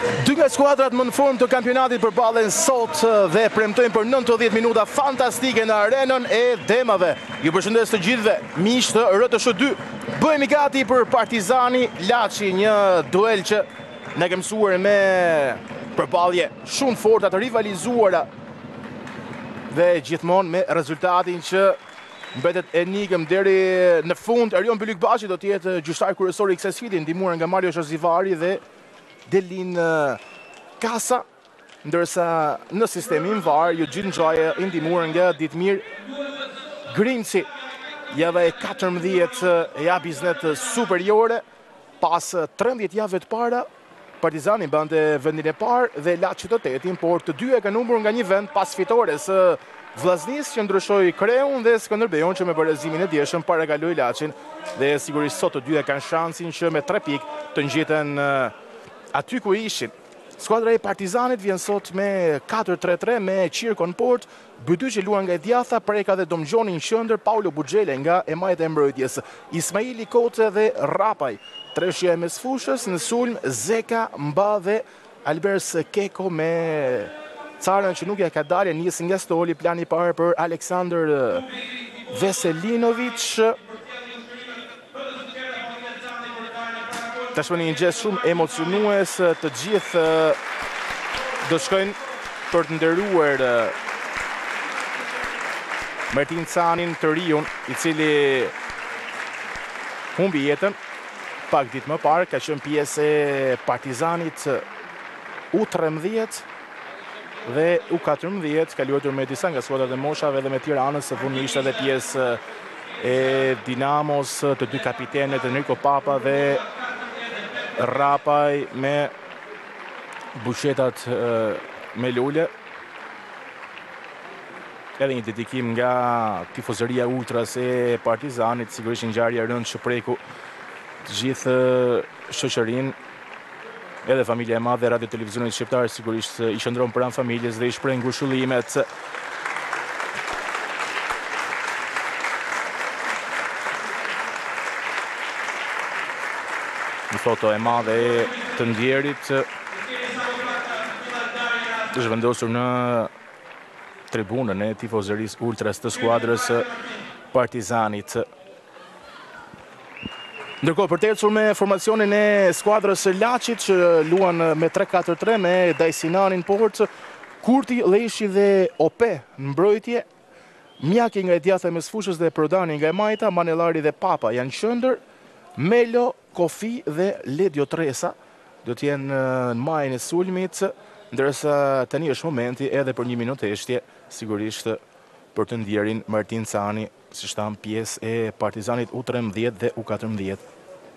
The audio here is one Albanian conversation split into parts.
Dy nga skuadrat më në formë të kampionatit përballen sot dhe premtojnë për 90 minuta fantastike në arenën e Demave. Ju përshëndes të gjithëve, miq të RTS2. Bëhemi gati për Partizani Laçi, një duel që ne kemi mësuar me përballje shumë forta të rivalizuara dhe gjithmonë me rezultatin që mbetet enigëm deri në fund. Erion Bylykbashi do të jetë gjyqtar kryesor i kësaj sfide, ndihmuar nga Mario Shozivari dhe Delin Kasa, ndërsa në sistemin VAR ju gjithë ngjaje i ndihmuar nga Ditmir Grimci. Java e 14 ja biznet superiore, pas 13 javëve të para, Partizani bante vendin e parë dhe Laçi të tetin, por të dy e kanë humbur nga një vend pas fitores së Vllaznis që ndryshoi Kreun dhe Skënderbeun që me barazimin e dieshëm parakaloi Laçin dhe sigurisht sot të dy e kanë shansin që me 3 pikë të ngjiten aty ku ishin. Skuadra e Partizanit vjen sot me 4-3-3 me Qirko në port, Byty që luan nga Djatha, Preka dhe Domgjoni në qendër, Paulo Buxhele nga Emajt e mbrojtjes, Ismaili Koce dhe Rapaj. Treshja e mesfushës, në sulm Zeka, Mba dhe Albers Keko me Carën që nuk ja ka dalë, njësë nga stoli, plani parë për Aleksandr Veselinovic. Tashmë një gjestë shumë emocionues, të gjithë do shkojnë për të nderuar Martin Canin të riun, i cili humbi jetën pak ditë më parë, ka qenë pjesë e Partizanit U13 dhe U14, ka luajtur me disa nga skuadrat e moshave dhe me Tiranës, së fundmi ishte edhe pjesë e Dinamos, të dy kapitenet Enrico Papa dhe Rapaj me bushetat me lule. Edhe një dedikim nga tifozëria ultras e Partizanit, sigurisht ngjarje e rëndë që preku të gjithë shoqërinë, edhe familja e madhe e Radio Televizionit Shqiptar sigurisht i qëndron pranë familjes dhe i shpreh ngushëllimet. Një foto e madhe e të ndjerit është vendosur në tribunën e tifozërisë ultras të skuadrës Partizanit. Ndërkohë përtercur me formacionin e skuadrës Laçit që luan me 3-4-3 me Dajsinanin port, Kurti, Leshi dhe Ope në mbrojtje, Mjaki nga Djatha e mesfushës dhe Prodani nga Emajta, Manellari dhe Papa janë qendër, Melo, Kofi dhe Ledio Tresa do t'jenë në majën e sulmit, ndërsa tani është momenti edhe për një minutë heshtje, sigurisht për të ndjerin Martin Cani, si shtam pjesë e Partizanit U13 dhe U14.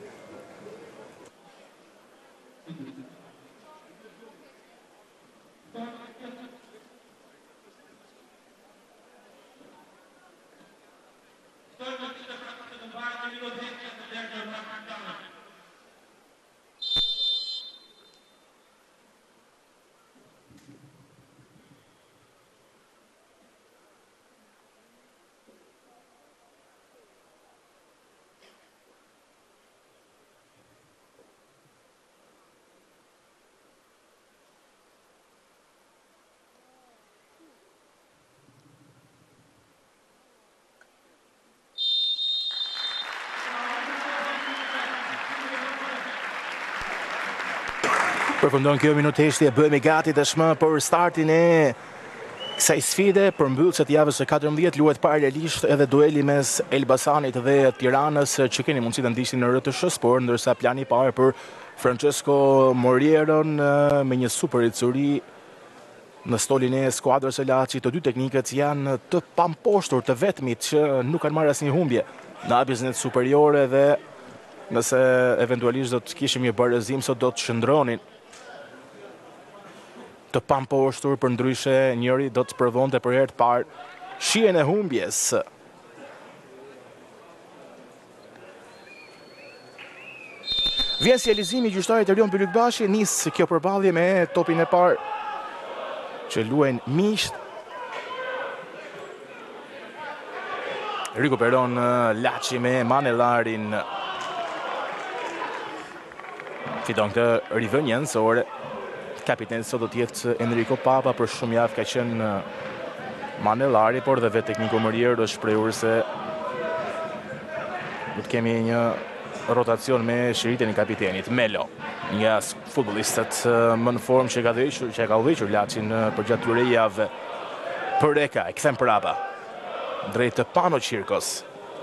Përfundon kjo minutë heshtje, bëhemi gati tashmë për startin e kësaj sfide. Për mbyllësit javës së 14 luhet paralelisht edhe dueli mes Elbasanit dhe Tiranës, që keni mundësi të ndiqni në RTS Sport, ndërsa plani i parë për Francesco Morieron me një super icuri në stolin e skuadrës së Laçit. Të dy teknikët janë të pamposhtur, të vetmit që nuk kanë marrë asnjë humbje në biznet superiore dhe nëse eventualisht do të kishim një barazim sot do të shndronin të pamposhtur, për ndryshe njëri do të provonte për herë të parë shihen e humbjes. Vjen si realizimi i gjyqtarit Erion Bylykbashi, nis kjo përballje me topin e parë që luajnë miqt. Rikuperon Laçi me Manellarin. Fiton këtë rivënjensore. Kapiteni sot do t'jetë Enrico Papa, për shumë javë ka qenë Manellari, por dhe vetë tekniku Mërjerë është shprehur se do të kemi një rotacion me shiritjen e kapitenit. Melo, nga futbollistët më në formë që ka udhëhequr Laçin përgjatë këtyre javëve. Përeka, e kthen prapa drejt Pano Qirkos.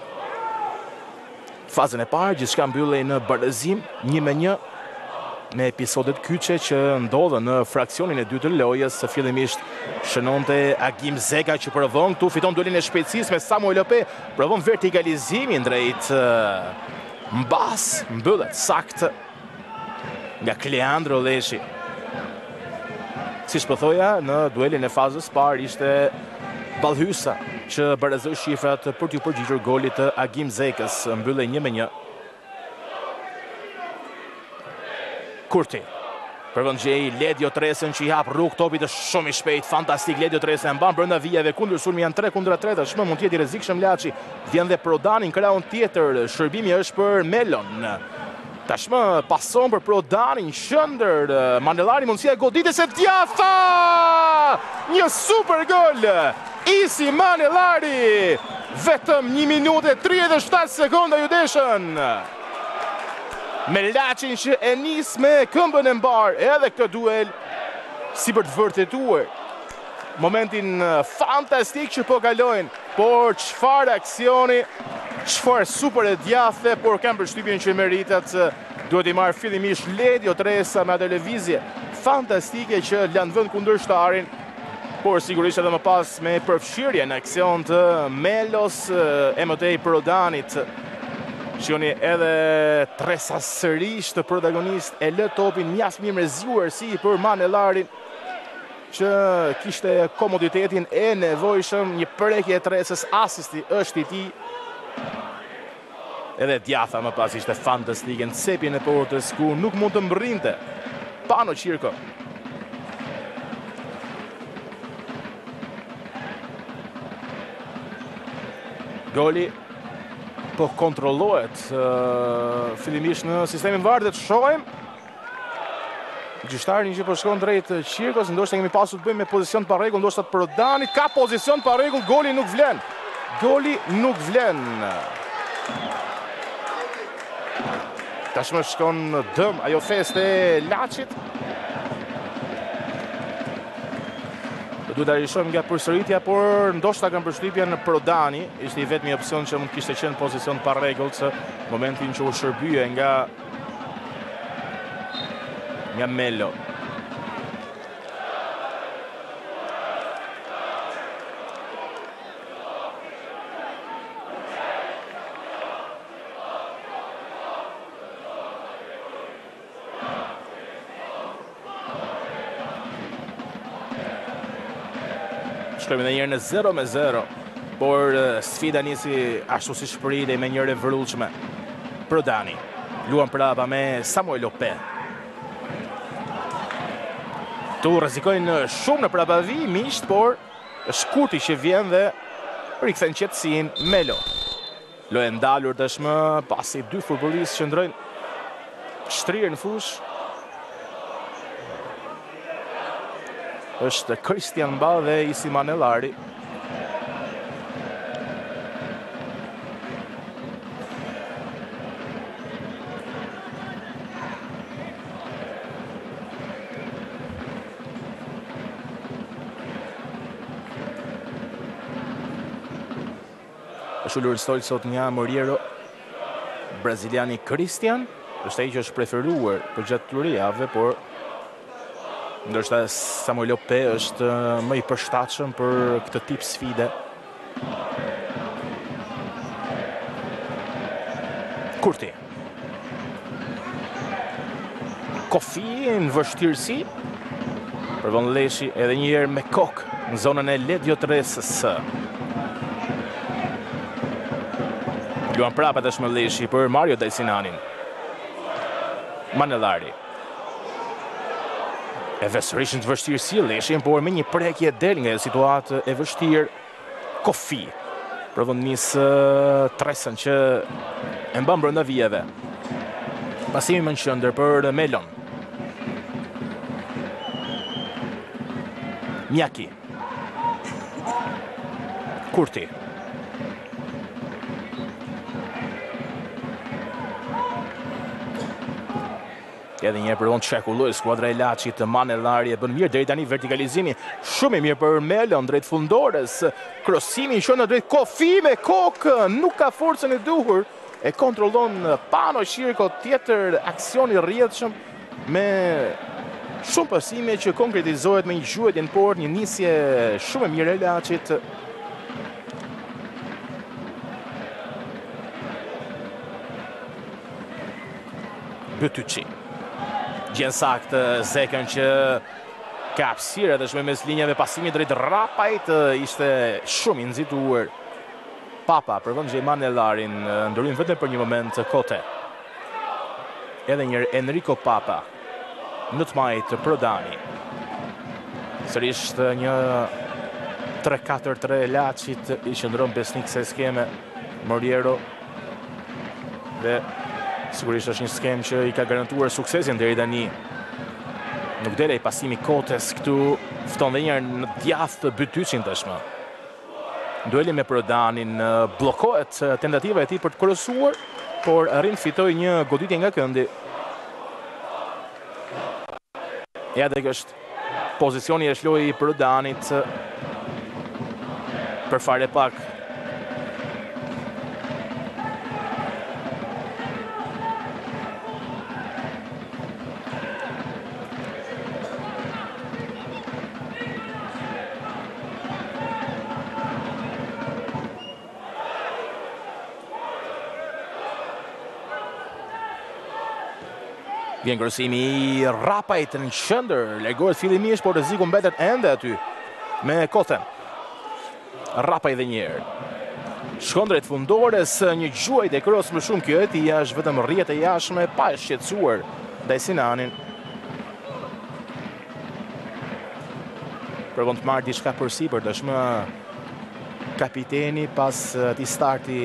Fazën e parë, gjithçka mbyllej në barëzim, 1-1, me episodet kyçe që ndodhen në fraksionin e dytë të lojës. Fillimisht shënonte Agim Zeka që provon këtu, fiton duelin e shpejtësisë me Samuel Ope, provon vertikalizimin drejt mbas, mbyllet sakt nga Kleandro Leshi. Siç po thoja, në duelin e fazës parë ishte ballhysa që barazoi shifrat për t'u përgjigjur golit të Agim Zekës, mbyllej 1-1. Kurti, përvëngjej Ledio Tresën që i hap rrugë, topit është shumë i shpejt, fantastik. Ledio Tresën e mban brenda vijave, kundër sulmi janë 3-3, tashmë mund t'jeti rrezikshëm Laçi. Vjen dhe Prodani në krahun tjetër, shërbimi është për Melon. Tashmë pason për Prodani në qendër, Manellari mundësia e goditjes e Djafa! Një super gol! Isi Manellari! Vetëm 1 minutë e 37 sekonda ju deshën! Me Laçin që e nis me këmbën e mbar, edhe këtë duel si për të vërtetuar momentin fantastik që po kalojnë, por çfarë aksioni, çfarë super e djathtë, por kanë përshtypjen që meritat duhet i marrë fillimisht Ledio Tresa me atë lëvizje fantastike që lanë vend kundërshtarin, por sigurisht edhe më pas me përfshirje në aksion të Melos, Emotej Prodanit. Shikoni edhe Tresa sërish të protagonist e lë topin mjaft mirë mreziuar si për Manellarin që kishte komoditetin e nevojshëm. Një prekje e Tresës, asisti është i tij. Edhe Djafa më pas ishte fantastike në cepjen e portës ku nuk mund të mbërrinte Pano Qirko. Goli po kontrollohet fillimisht në sistemin VAR, dhe të shohim gjyqtarin që po shkon drejt Qirkos, ndoshta kemi pasur të bëjmë me pozicion pa rregull, ndoshta Prodani ka pozicion pa rregull, goli nuk vlen. Goli nuk vlen. Tashmë shkon në dëm ajo feste e Laçit. Duhet ta rishojmë nga përsëritja, por ndoshta kanë përshtypjen në Prodani, ishte i vetmi opsion që mund kishte qenë pozicion pa rregull në momentin që u shërbye nga Melo. Shkojmë edhe njërë në 0-0, por sfida nisi ashtu si shpëritej me njërë e vërullshme. Prodani luan prapa me Samuel Ope. Tu rrezikojnë shumë në prapavi miqt, por është Kurti që vjen dhe rikthen qetësinë Melo. Lojë ndalur tashmë pasi dy futbollistë që ndrojnë shtrirë në fushë. Është Christian Ba dhe Isi Manellari. Është ullur stol sot nga Moriero, braziliani Christian, është ai që është preferuar për gjatë këtyre javëve, por ndoshta Samuel Ope është më i përshtatshëm për këtë tip sfide. Kurti. Kofi në vështirësi. Përvon Leshi edhe një herë me kokë në zonën e Ledio Tresës. Luan prapa tashmë Leshi për Mario Dajsinanin. Manellari. E sërish në të vështirësi Leshin, por me një prekje del nga situatë e vështirë. Kofi provon nisë Tresën që e mban brenda vijave. Pasimi më në qendër për Melon. Mjaki. Kurti. Edhe një për unë çekulloj, skuadra e Laçit Manellari e bën mirë deri tani vertikalizimi shumë i mirë për Melon drejt fundores. Krosimi që në drejt Kofi me kokë, nuk ka forcën e duhur. E kontrollon Pano Shirko, tjetër aksion i rrjedhshëm me shumë pasime që konkretizohet me një gjuhetje në port, një nisje shumë e mirë e Laçit. Bëtyçi. Gjen sakt Zekën që ka hapësirë edhe shumë mes linjave, pasimi drejt Rapajt ishte shumë i nxituar. Papa përvon Manellarin, ndryrim vetëm për një moment Kote. Edhe një Enrico Papa. Në të majtë Prodani. Sërish një 3-4-3 Laçit i qëndron besnik se skeme Moriero. Dhe sigurisht është një skem që i ka garantuar suksesin deri tani. Nuk dele i pasimi Kotes këtu, fton dhe njerë në djath të Bëtyçin tashmë. Dueli me Prodanin, blokohet tentativa e tij për të kryesuar, por arrin fitoj një goditje nga këndi. Ja dhe është pozicioni e shloj i Prodanit për fare pak. Vjen krosimi i Rapajt në qendër, largohet fillimisht, por rreziku mbetet ende aty me Koten. Rapaj dhe njerë. Shkon drejt fundores, një gjuajtje kros më shumë kjo e tija, është vetëm rrjet e jashtme, pa e shqetësuar ndaj Sinanin. Përvon të marrë diçka përsipër, tashmë kapiteni pas ati starti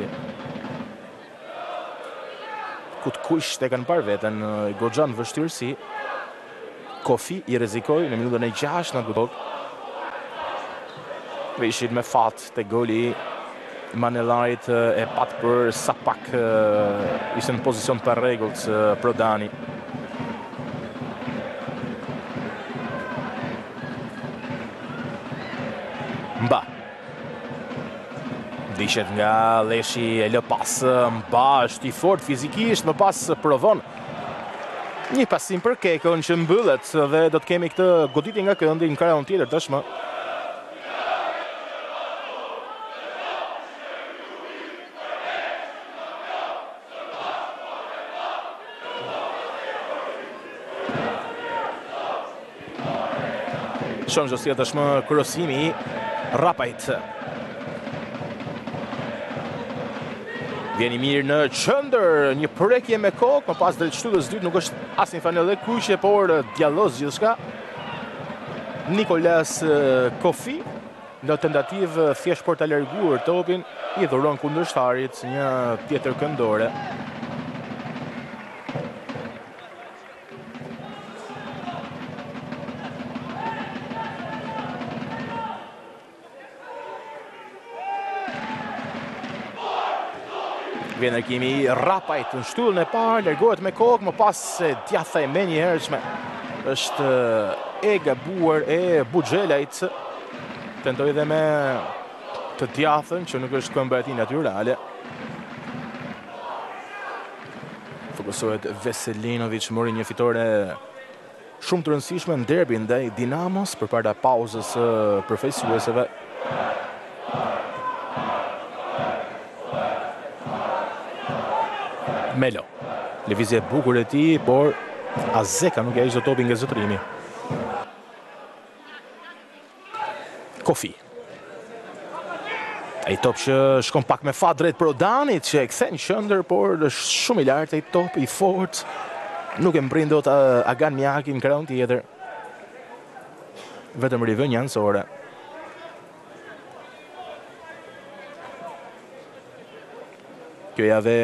ku të kush të kanë parë vetën, goxhan vështirësi. Kofi i rrezikoi në minutën e 6 në Gudok. Dhe ishit me fat të goli Manellarit e pat për sa pak ishte në pozicion për rregullt Prodani. Mba. Dishet nga Leshi e lë pas Mba, është i fort fizikisht, më pas provon një pasim për Kekon që mbyllet dhe do të kemi këtë goditje nga këndi në krahun tjetër tashmë. Shumë gjësia tashmë krosimi i Rapajt. Vjeni mirë në qëndër, një prekje me kokë, më pas drejt shtutës dytë nuk është asnjë fanellë kuqe, por djallos gjithçka. Nikolas Kofi, në tentativë thjesht për të larguar topin, i dhuron kundërshtarit një tjetër këndore. Vjen ndërkimi i Rapajt në shtullën e parë, largohet me kokë, më pas djatha e menjëhershme është e gabuar e Buxhelajt. Tentoi edhe me të djathën që nuk është këmbë natyrale. Fokusohet Veselinovic, mori një fitore shumë të rëndësishme në derbin ndaj Dinamos përpara pauzës përfaqësuesve. Melo, lëvizje e bukur e tij, por Azeka nuk ja ishte topin nga zotrimi. Kofi. Ai top që shkon pak me fat drejt Prodanit që e kthen qendër, por është shumë i lartë ai top, i fortë. Nuk e mbrin dot Agan Mjaki në krahun tjetër. Vetëm rivënjë anësore. Kjo javë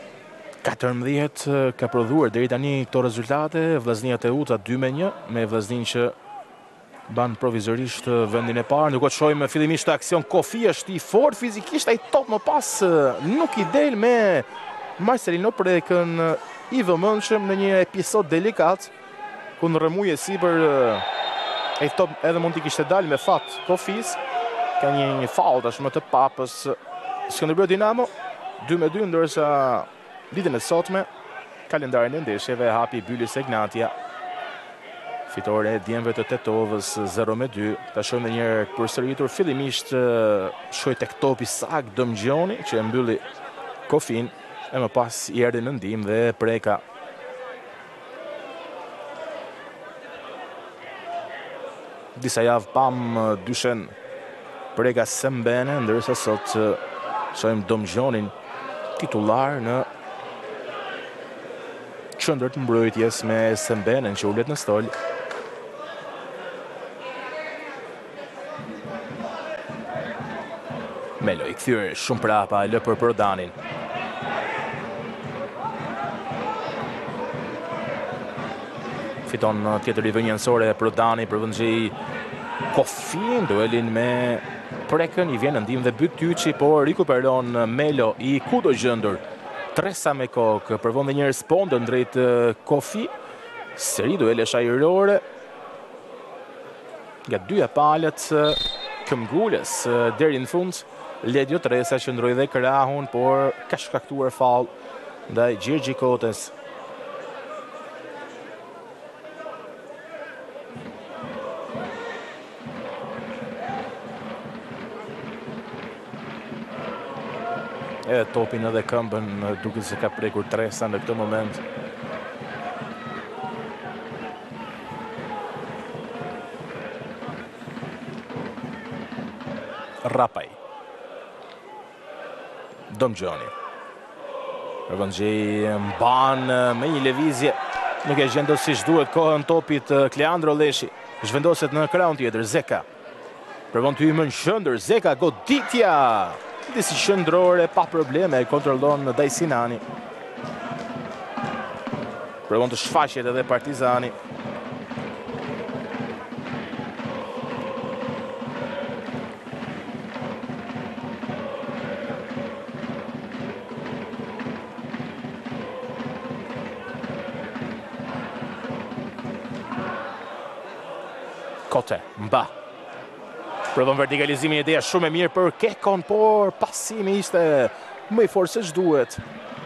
14 ka prodhuar deri tani këto rezultate, Vllaznia Teuta 2-1 me Vllaznin që ban provizorisht vendin e parë, nuk o të shojmë fillimisht të aksion. Kofi është i fort fizikisht, a i top më pas nuk i del me Marcelino Prekën, i vëmendshëm në një episod delikat, ku në rëmuje si për e top edhe mund t'i kishte dalë me fat Kofis, ka një faul tashmë të Papës. Skënderbeu Dinamo 2-2, ndërsa ditën e sotme kalendarin e ndeshjeve hapi Bylis Egnatia. Fitore e djemve të Tetovës 0-2. Ta shohim edhe një herë përsëritur. Fillimisht shkoi tek topi sakt Dëmgjoni që e mbylli Kofin, e më pas i erdhi në ndihmë dhe Preka. Disa javë pam dyshen Preka Sembene, ndërsa sot shohim Dëmgjonin titullar në qendër të mbrojtjes me Sembenen që ulet në stol. Melo i kthyer shumë prapa, lë për Prodanin. Fiton tjetër rivënjësore Prodani, përvendxhej Kofin, duelin me Prekën, i vjen në ndihmë dhe Bytyçi, por rikuperon Melo i kudo gjendur. Tresa me kokë, përvon dhe një respondën drejt Kofi. Seri duele shajrore nga dyja palët këmbgulës deri në fund. Ledio Tresa që ndroi dhe krahun, por ka shkaktuar fall ndaj Gjergji Kotës. Edhe topin edhe këmbën duket se ka prekur Tresa në këtë moment. Rapaj. Dëmgjoni. Përvendxhej mban me një lëvizje. Nuk e gjendos siç duhet kohën topit Kleandro Leshi. Zhvendoset në krahun tjetër Zeka. Përvon të hyjë në qendër Zeka, goditja. Disi qendrore pa probleme e kontrollon Dajsinani. Përvon të shfaqet edhe Partizani. Kote, mba. Provon vertikalizimin, ideja shumë e mirë për Kekon, por pasimi ishte më i fortë se ç'duhet.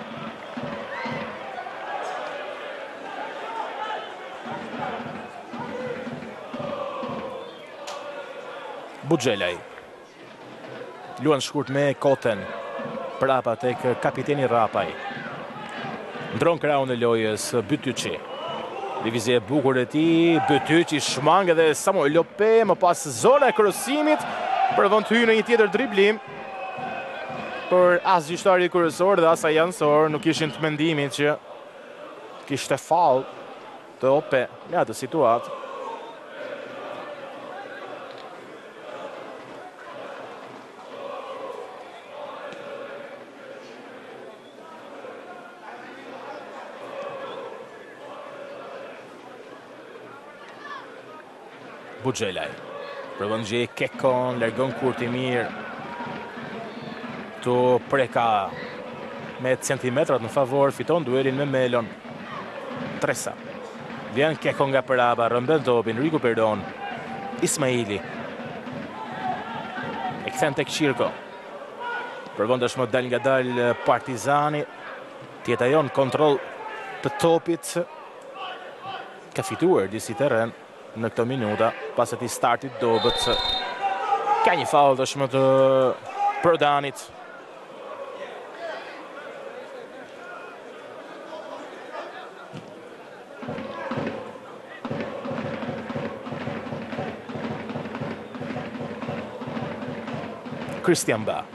Buxhelaj. Luan shkurt me Koten. Prapa tek kapiteni Rapaj. Ndron krahun e lojës Bytyçi. Divizje e bukur e tij, Bytyçi shmang edhe Samuel Lope, më pas zona e kryesimit, përvon të hyjë në një tjetër driblim. Por as gjyqtari kryesor dhe as ai anësor nuk ishin të mendimit që kishte fall të Ope në atë situatë. Buxhelaj. Përvendxhej Kekon, largon kurti mirë. Tu Preka me centimetrat në favor, fiton duelin me Melon. Tresa. Vjen Kekon nga prapa, rëmben topin, rikuperon Ismaili. E kthen tek Qirko. Përvon tashmë dal nga dal Partizani. Tjetajon kontroll të topit. Ka fituar disi terren në këto minuta, pas ati startit dobët. Ka një faul tashmë të Prodanit. Christian Ba.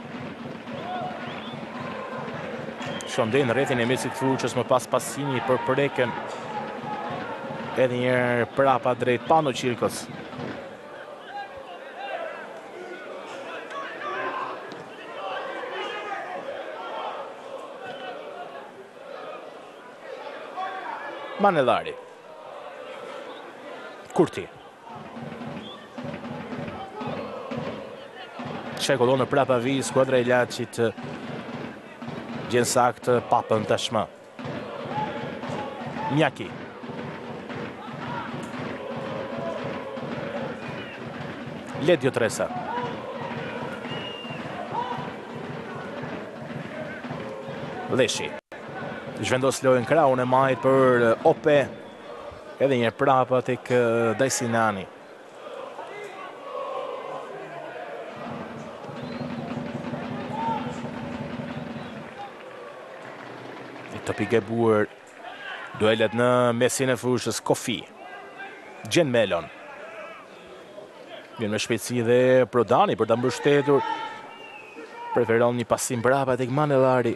Shondej në rrethin e Mesit Fuqës, më pas pasimi për Prekën. Edhe njerë prapa drejt Pano Qirkos. Manellari. Kurti. Çekullon në prapavi, skuadra e Laçit gjen sakt papën tashmë. Mjaki. Ledio Tresa. Leshi. Zhvendos lojën krahun e majt për Ope. Edhe një prapa tek Dajsinani. Topi gabuar. Duelet në mesin e fushës. Kofi. Gjen Melon. Vjen me shpejtësi dhe Prodani për ta mbështetur. Preferon një pasim brapa tek Manellari.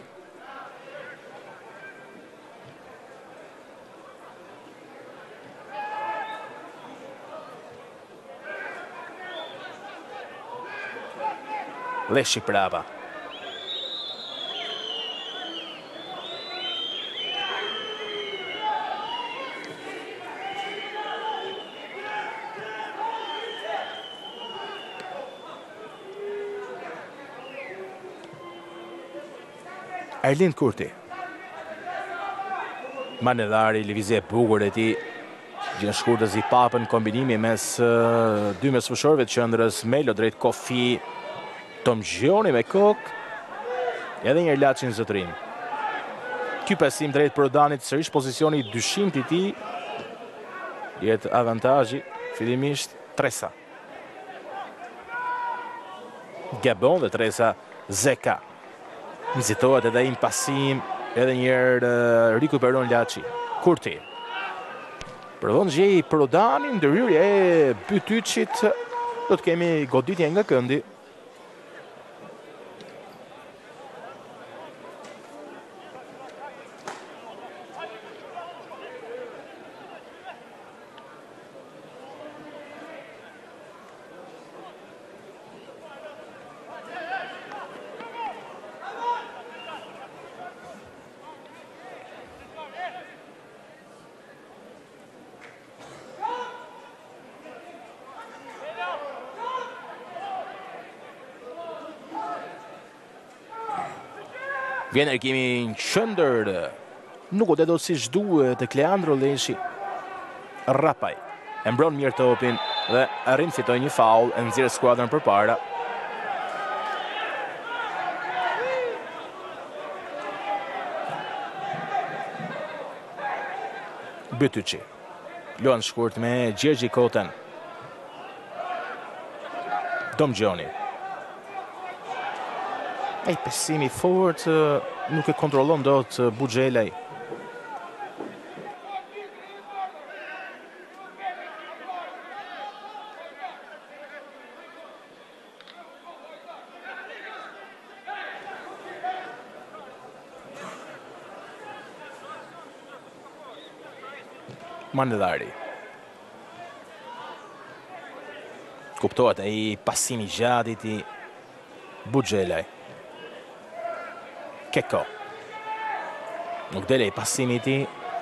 Leshi prapa. Erlind Kurti. Manellari, lëvizje e bukur e tij. Gjen shkurtës i papën, kombinimi mes dy mesfushorëve të qendrës, Melo drejt Kofi. Tomgjoni me kokë. Edhe një Laçi në zotrim. Ky pasim drejt Prodanit, sërish pozicioni i dyshimit i tij. Jetë avantazhi fillimisht Tresa. Gabon dhe Tresa Zeka. Nxitohet edhe një pasim, edhe njëherë rikuperon Laçi. Kurti. Provon gjej Prodani, ndërhyrje e Bytyçit. Do të kemi goditje nga këndi. Vjen erkimi në qendër. Nuk u dedot siç duhet tek Leandro Leshi. Rapaj e mbron mirë topin dhe arrin fitoj një faul e nxjerr skuadrën përpara. Bytyçi. Luan shkurt me Gjergji Koten. Domgjoni. Ai pesimi fort nuk e kontrollon dot Buxhelaj. Manellari. Kuptohet ai pasimi gjatë i Buxhelaj. Keko. Nuk dele i pasimi ti.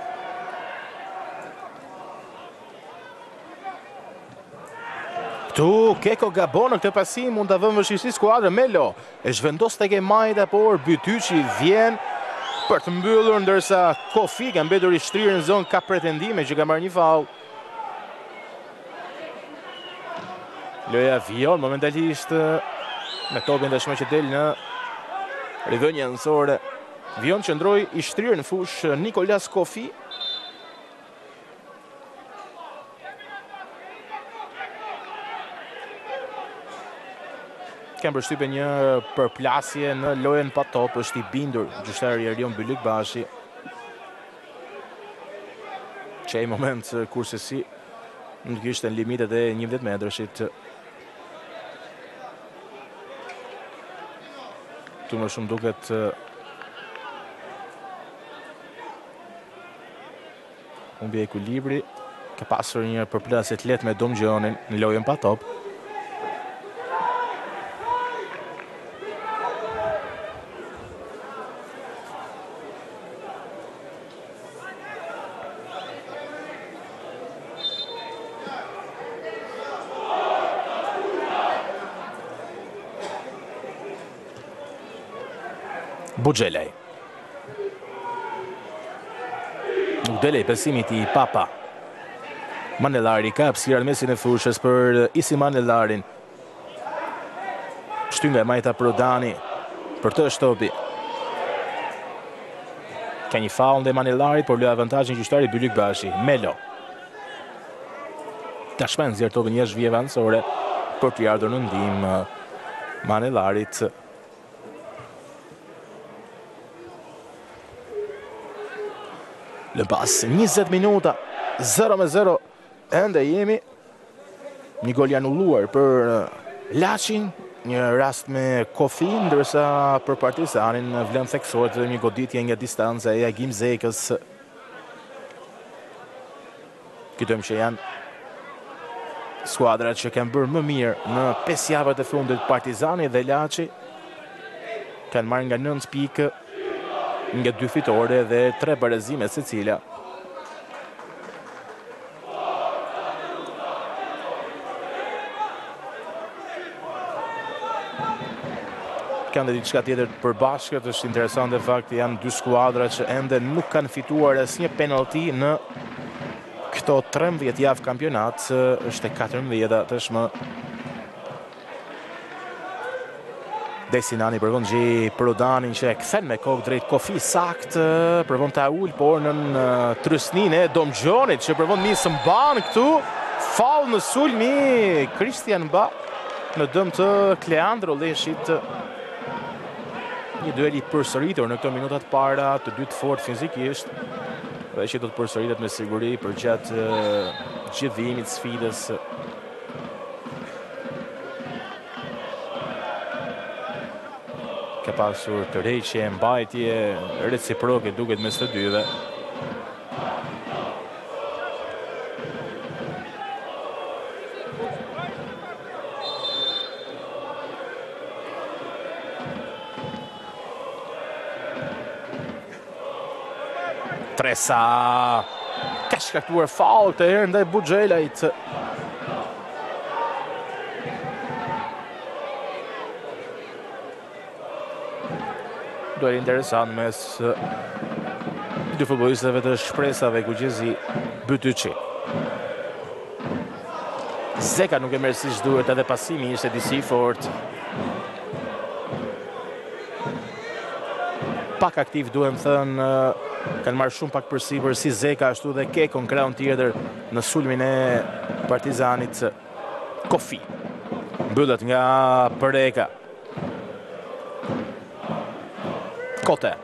Këtu Keko gabon në këtë pasim, mund të vëmë vështirësi skuadrën. Melo e zhvendos tek e majta, por Bytyçi vjen për të mbyllur, ndërsa Kofi ka mbetur i shtrirë në zonë, ka pretendime që ka marrë një faul. Loja vijon momentalisht me topin tashmë që del në rivënja nësore. Vion qëndroi i shtrirë në fush Nikolas Kofi. Kem përshtypje një përplasje në lojën pa top, është i bindur gjyqtari Erion Bylykbashi. Që i moment kurse si nuk ishte në limitet e 11 metrëshit. Tu më shumë duket humbi ekuilibri. Ka pasur një përplasje të lehtë me Domgjonin në lojën pa top. Buxhelaj. Nuk delej besimit i Papa. Manellari ka hapësirë në mesin e fushës për Isi Manellarin. Shtynga e majta Prodani për të shtopi. Ka një faul ndaj Manellarit, por lë avantazhin gjyqtari Bylyk Bashi. Melo. Tashmë nxjerr topin jashtë vijave anësore për të ardhur në ndihmë Manellarit. Lë pas 20 minuta 0-0. Ende jemi. Një gol i anulluar për Laçin, një rast me Kofi, ndërsa për Partizanin vlen theksohet një goditje nga distanca e Agim Zekës. Kujtojmë që janë skuadrat që kanë bërë më mirë në 5 javët e fundit. Partizani dhe Laçi kanë marrë nga 9 pikë, nga 2 fitore dhe 3 barëzime secila. Kanë dhe diçka tjetër për bashkët, është interesante fakti janë 2 skuadra që ende nuk kanë fituar asnjë penalti në këto 13 javë kampionat, është e 14 tashmë. Desinani përvon gji Prodanin që e kthen me kokë drejt Kofi sakt, përvon ta ul, por në trysnin e Domgjonit që përvon misë Mban këtu, fall në sulmi Christian Mba në dëm të Kleandro Leshit. Një duel i përsëritur në këto minutat para, të dy të fortë fizikisht, dhe që do të përsëritet me siguri për gjatë gjithëvimit sfidës. Ka pasur tërheqje, mbajtje reciproke duket mes të dyve. Tresa ka shkaktuar faul të herë ndaj Buxhelajit. Duel interesant mes dy futbollistëve të shpresave Kuqezi Bytyçi. Zeka nuk e merr siç duhet, edhe pasimi ishte disi fort. Pak aktiv duhem thënë, kanë marrë shumë pak përsipër si Zeka, ashtu dhe Kekon krahun tjetër në sulmin e Partizanit. Kofi mbyllet nga Përeka. Kote.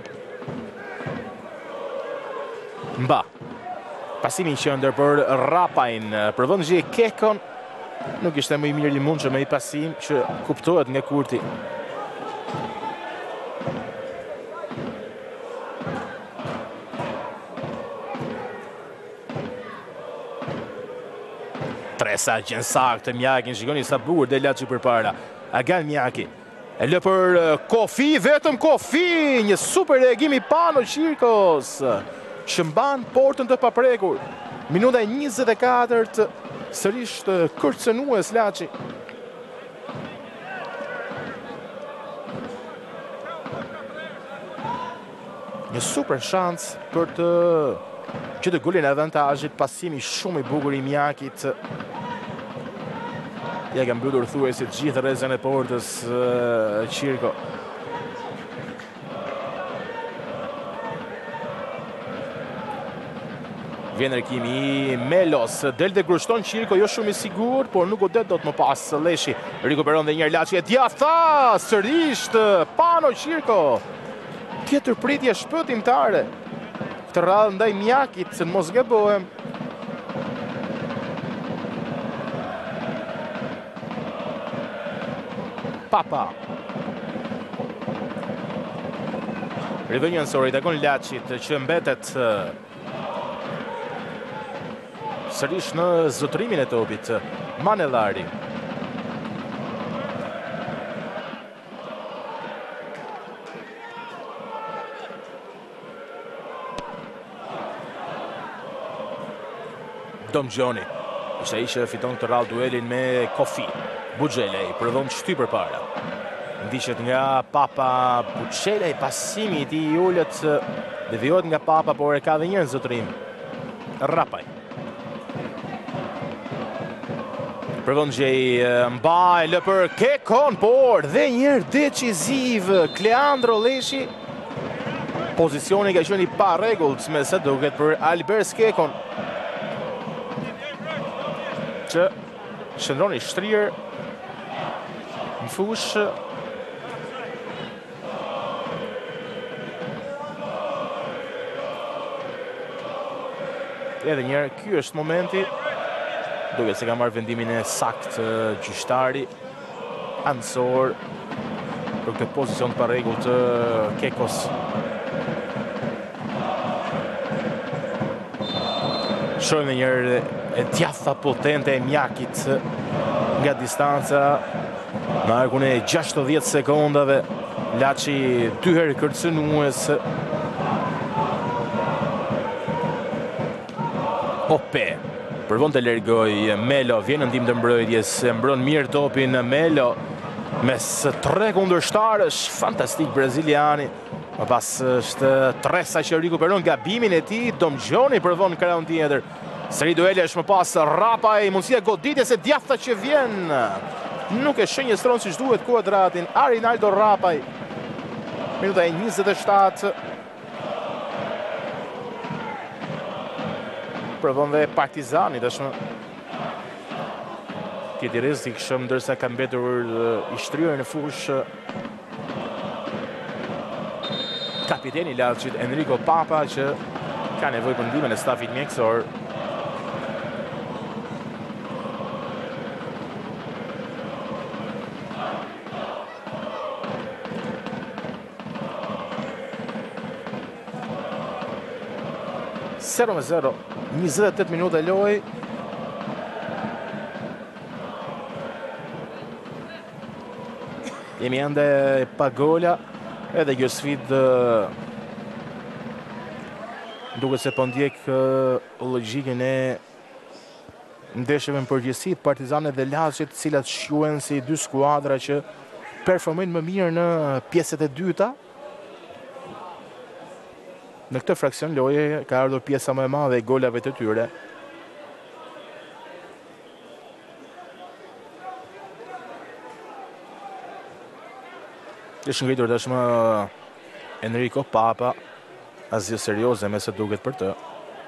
Mba. Pasimi i qendër për Rapajn. Provon gji Kekon. Nuk ishte më i mirë i mundshëm me i pasim që kuptohet nga Kurti. Tresa gjen saktë Mjakin, shikoni sa bukur del Laçi përpara. Agan Mjaki. E lë për Kofi, vetëm Kofi, një super reagim i Pano Qirkos, që mban portën të paprekur. Minuta 24, sërish të kërcënues Laçi. Një super shans për të gjetur golin e avantazhit, pasimi shumë i bukur i Mjakit. Ja ka mbyllur thuajse gjithë rrezën e portës Qirko. Vjen rikimi i Melos, del dhe grushton Qirko, jo shumë i sigur, por nuk u det dot më pas. Leshi rikuperon dhe njerë Laçi e djatha, sërish Pano Qirko. Tjetër pritje shpëtimtare. Këtë radhë ndaj Mjakit, se në mos gëbohem. Papa. Rivënjë nësori, takon Laçit që mbetet sërish në zotrimin e topit. Manellari. Domgjoni. Ishte ai që fiton këtë radhë duelin me Kofi. Buxhelaj prodhon shty përpara. Ndiqet nga Papa Buçela, i pasimi I tij ulët devijohet nga Papa, por e ka edhe një zotërim. Rapaj. Përvon gjej mbaj lë për Kekon, por dhe njërë deciziv Kleandro Leshi. Pozicioni ka qenë I pa rregullt me sa duket për Albert Kekon, që shëndron I shtrirë në fushë. Edhe njerë, ky është momenti. Duket se ka marrë vendimin e sakt gjyqtari Ansor për këtë pozicion pa rregull të Kekos. Shohim njërë e djatha potente e mjakit nga distanca. Në arkun e 60 sekondave, Laçi 2 herë kërcënues. Ope. Përvon të largoj Melo, vjen në ndihmë të mbrojtjes, mbron mirë topin Melo mes 3 kundërshtarësh, fantastik braziliani. Më pas është Tresa që rikuperon gabimin e tij, Domgjoni përvon krahun tjetër. Seri duelesh më pas Rapaj, mundësia goditjes e djathta që vjen. Nuk e shënjestron siç duhet kuadratin Arinaldo Rapaj. Minuta e 27. Provon dhe Partizani tashmë. Tjeti rrezik shumë ndërsa ka mbetur I shtryer në fushë kapiteni I Laçit Enrico Papa, që ka nevojë për ndihmën e stafit mjekësor. Zero me zero, 28 minuta lojë. Jemi ende pa gola, edhe kjo sfidë duket se po ndjek logjikën e ndeshjeve në përgjithësi të Partizanit dhe Laçit, të cilat shquhen si 2 skuadra që performojnë më mirë në pjesët e dyta. Në këtë fraksion loje ka ardhur pjesa më e madhe e golave të tyre. Është ngritur tashmë Enrico Papa, asgjë serioze me sa duket për të.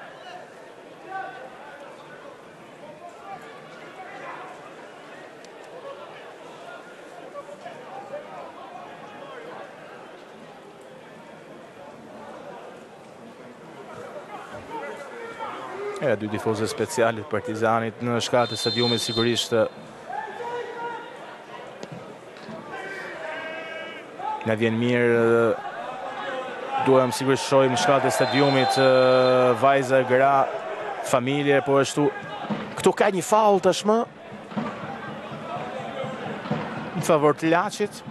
E 2 tifozë specialit Partizanit në shkallët e stadiumit sigurisht na vjen mirë. Duhem sigurisht shohim në shkallët e stadiumit vajza, gra, familje, po ashtu këtu ka një faull tashmë në favor të Laçit,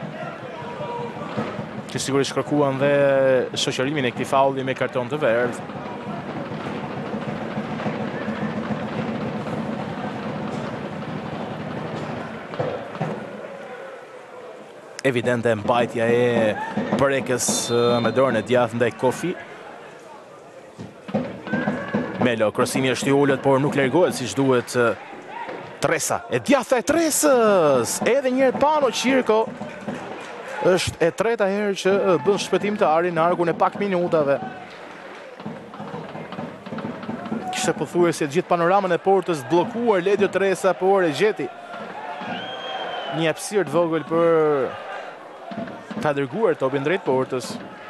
që sigurisht kërkuan dhe shoqërimin e këtij faulli me karton të verdhë. Evidente mbajtja e Prekës me dorën e djathtë ndaj Kofi. Melo, krosimi është I ulët, por nuk largohet siç duhet. Tresa, e djathta e Tresës. Edhe një herë Pano Qirko. Është e treta herë që bën shpëtim të Ari në arkun e pak minutave. Kishte pothuajse gjithë panoramën e portës bllokuar Ledio Tresa, por e gjeti një hapësirë të vogël për ta dërguar topin drejt portës.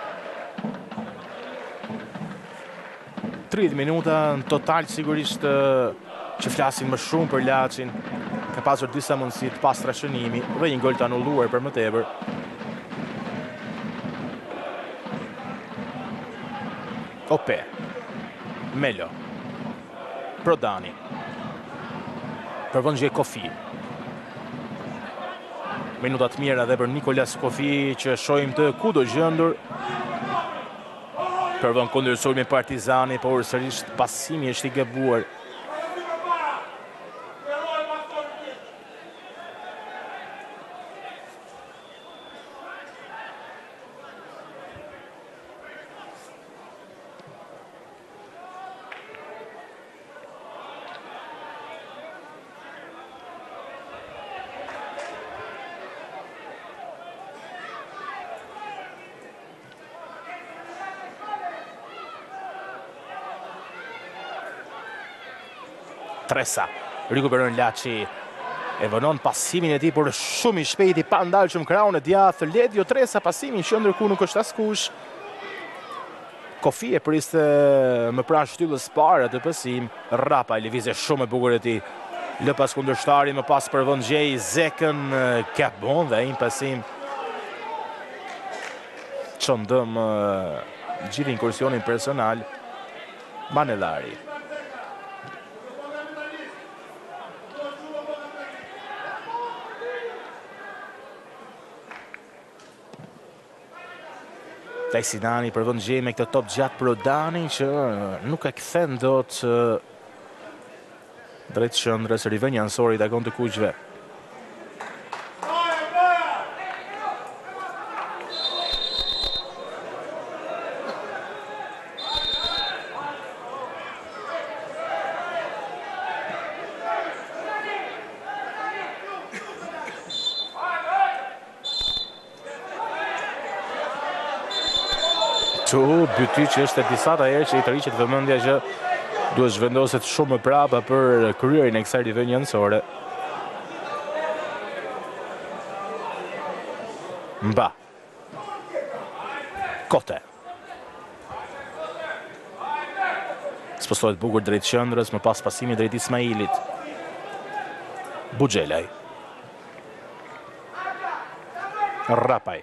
30 minuta në total sigurisht që flasin më shumë për Laçin. Ka pasur disa mundësi të pastra shënimi dhe një gol të anulluar për më tepër. Ope. Melo. Prodani. Përvon gjej Kofi. Minutat mira dhe për Nikolas Kofi, që shohim të kudo gjendur. Përvon kundërshtor me Partizani, por sërish pasimi është I gabuar. Tresa rikuperon Laçi. E vënon pasimin e tij por shumë i shpejt i pa ndalshëm krahun e djathtë. Ledjo Tresa pasimin që ndërkohë nuk është askush. Kofi e priste më pranë shtyllës parë atë pasim. Rapa i lëvizje shumë e bukur e tij. Lë pas kundërshtarit, më pas për vend gjej Zekën Gabon dhe një pasim çondëm gjithë inkursionin personal Manellari. Sinani për vend gjej me këtë top gjatë Prodanin që nuk e kthen dot drejt qendrës. Rivënia Ansori takon të kuqve. Byti që është e disa të herë që i të rriqet vëmendja që duhet zhvendoset shumë më prapa për kryerin e kësaj rivënie anësore. Mba. Kote. Spostohet bukur drejt qendrës, më pas pasimi drejt Ismailit. Buxhelaj. Rapaj.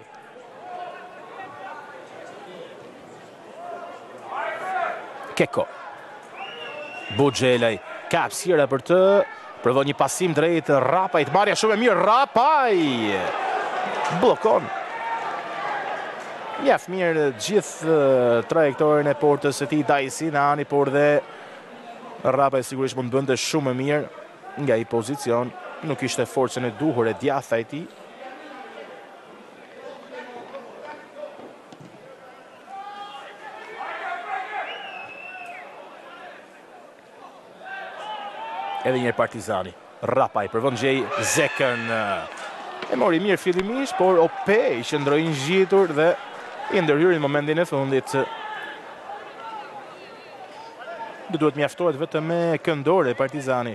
Keko. Buxhelaj. Ka hapësira për të. Provon një pasim drejt Rapajt. Marrja shumë e mirë. Rapaj. Blokon. Mjaft mirë gjithë trajektorin e portës së tij Sinani, por dhe Rapaj sigurisht mund bënte shumë më mirë nga i pozicion. Nuk ishte forcën e duhur e djathta e tij. Edhe një Partizani. Rapaj për vend gjej Zekën. E mori mirë fillimisht, por Ope i qëndroi ngjitur dhe i ndërhyri në momentin e fundit. Duhet mjaftohet vetëm me këndore Partizani.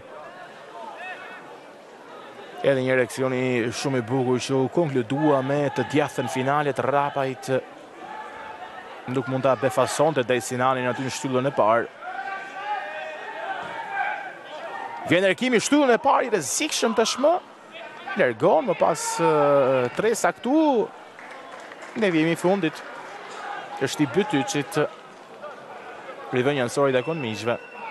Edhe një reaksioni shumë i bukur që u konkludua me të djathtën finalet. Rapajt nuk mund ta befasonte Dajsinanin aty në shtyllën e parë. Vjen Erkimi shtyllën e parë i rrezikshëm tashmë. Largon më pas Tresa këtu. Ne vjemi fundit. Është i Bytyçit. Rivënia Ansori takon miqve.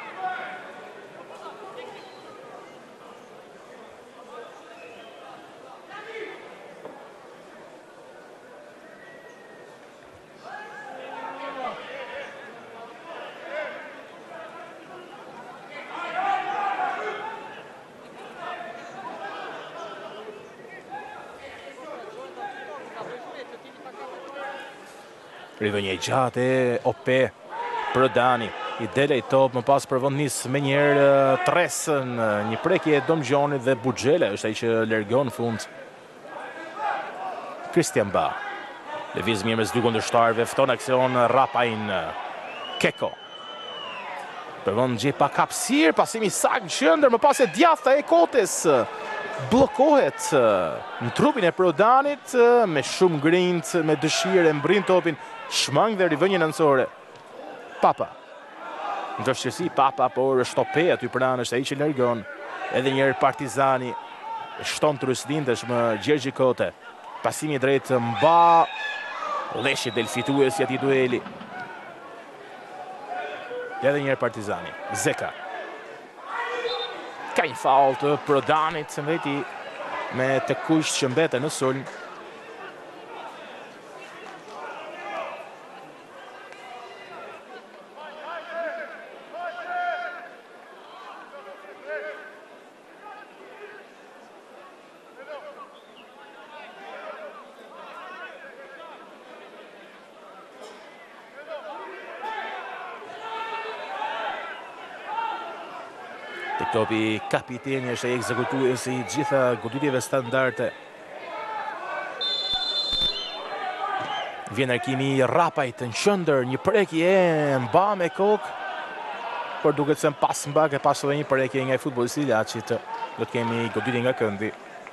Rivënia i gjatë e Ope. Prodani i dele i top, më pas për vend nis me njerë Tresën. Një prekje e Domgjonit dhe Buxhelaj është ai që largon fund. Christian Ba. Lëviz mirë mes dy kundërshtarëve, fton aksion Rapajin. Keko. Për vend gjej pa hapësirë, pasimi sakt në qendër, më pas e djathta e Kotes. Blokohet në trupin e Prodanit me shumë grind, me dëshirë, mbrin topin, shmang dhe rivënien anësore. Papa. Në vështirësi Papa, por Ope aty pranë është ai që largon. Edhe njerë Partizani shton trysdindesh më Gjergji Kote. Pasimi drejt Mba. Leshi del fituesi atij dueli. Edhe njerë Partizani. Zeka. Ka një faul të Prodanit së veti me të kusht që mbete në sulm. Topi kapiteni është ai ekzekutuesi i gjitha goditjeve standarde. Vjen Erkimi Rapajt në qendër, një prekje Mba me kokë. por duket se pas mbak e pas edhe një përrekje nga futbollisti i Laçit. Do të kemi goditje nga këndi.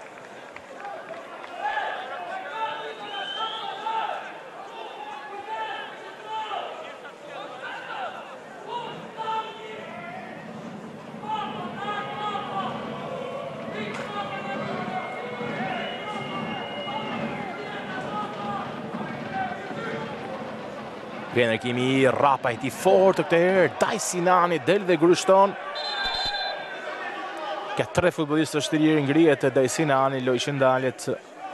Vjen rikimi i Rapajt i fort këtë herë, Dajsinani del dhe grushton. Ka 3 futbollistë të lirë ngrihet Dajsinani, lojë që ndalet.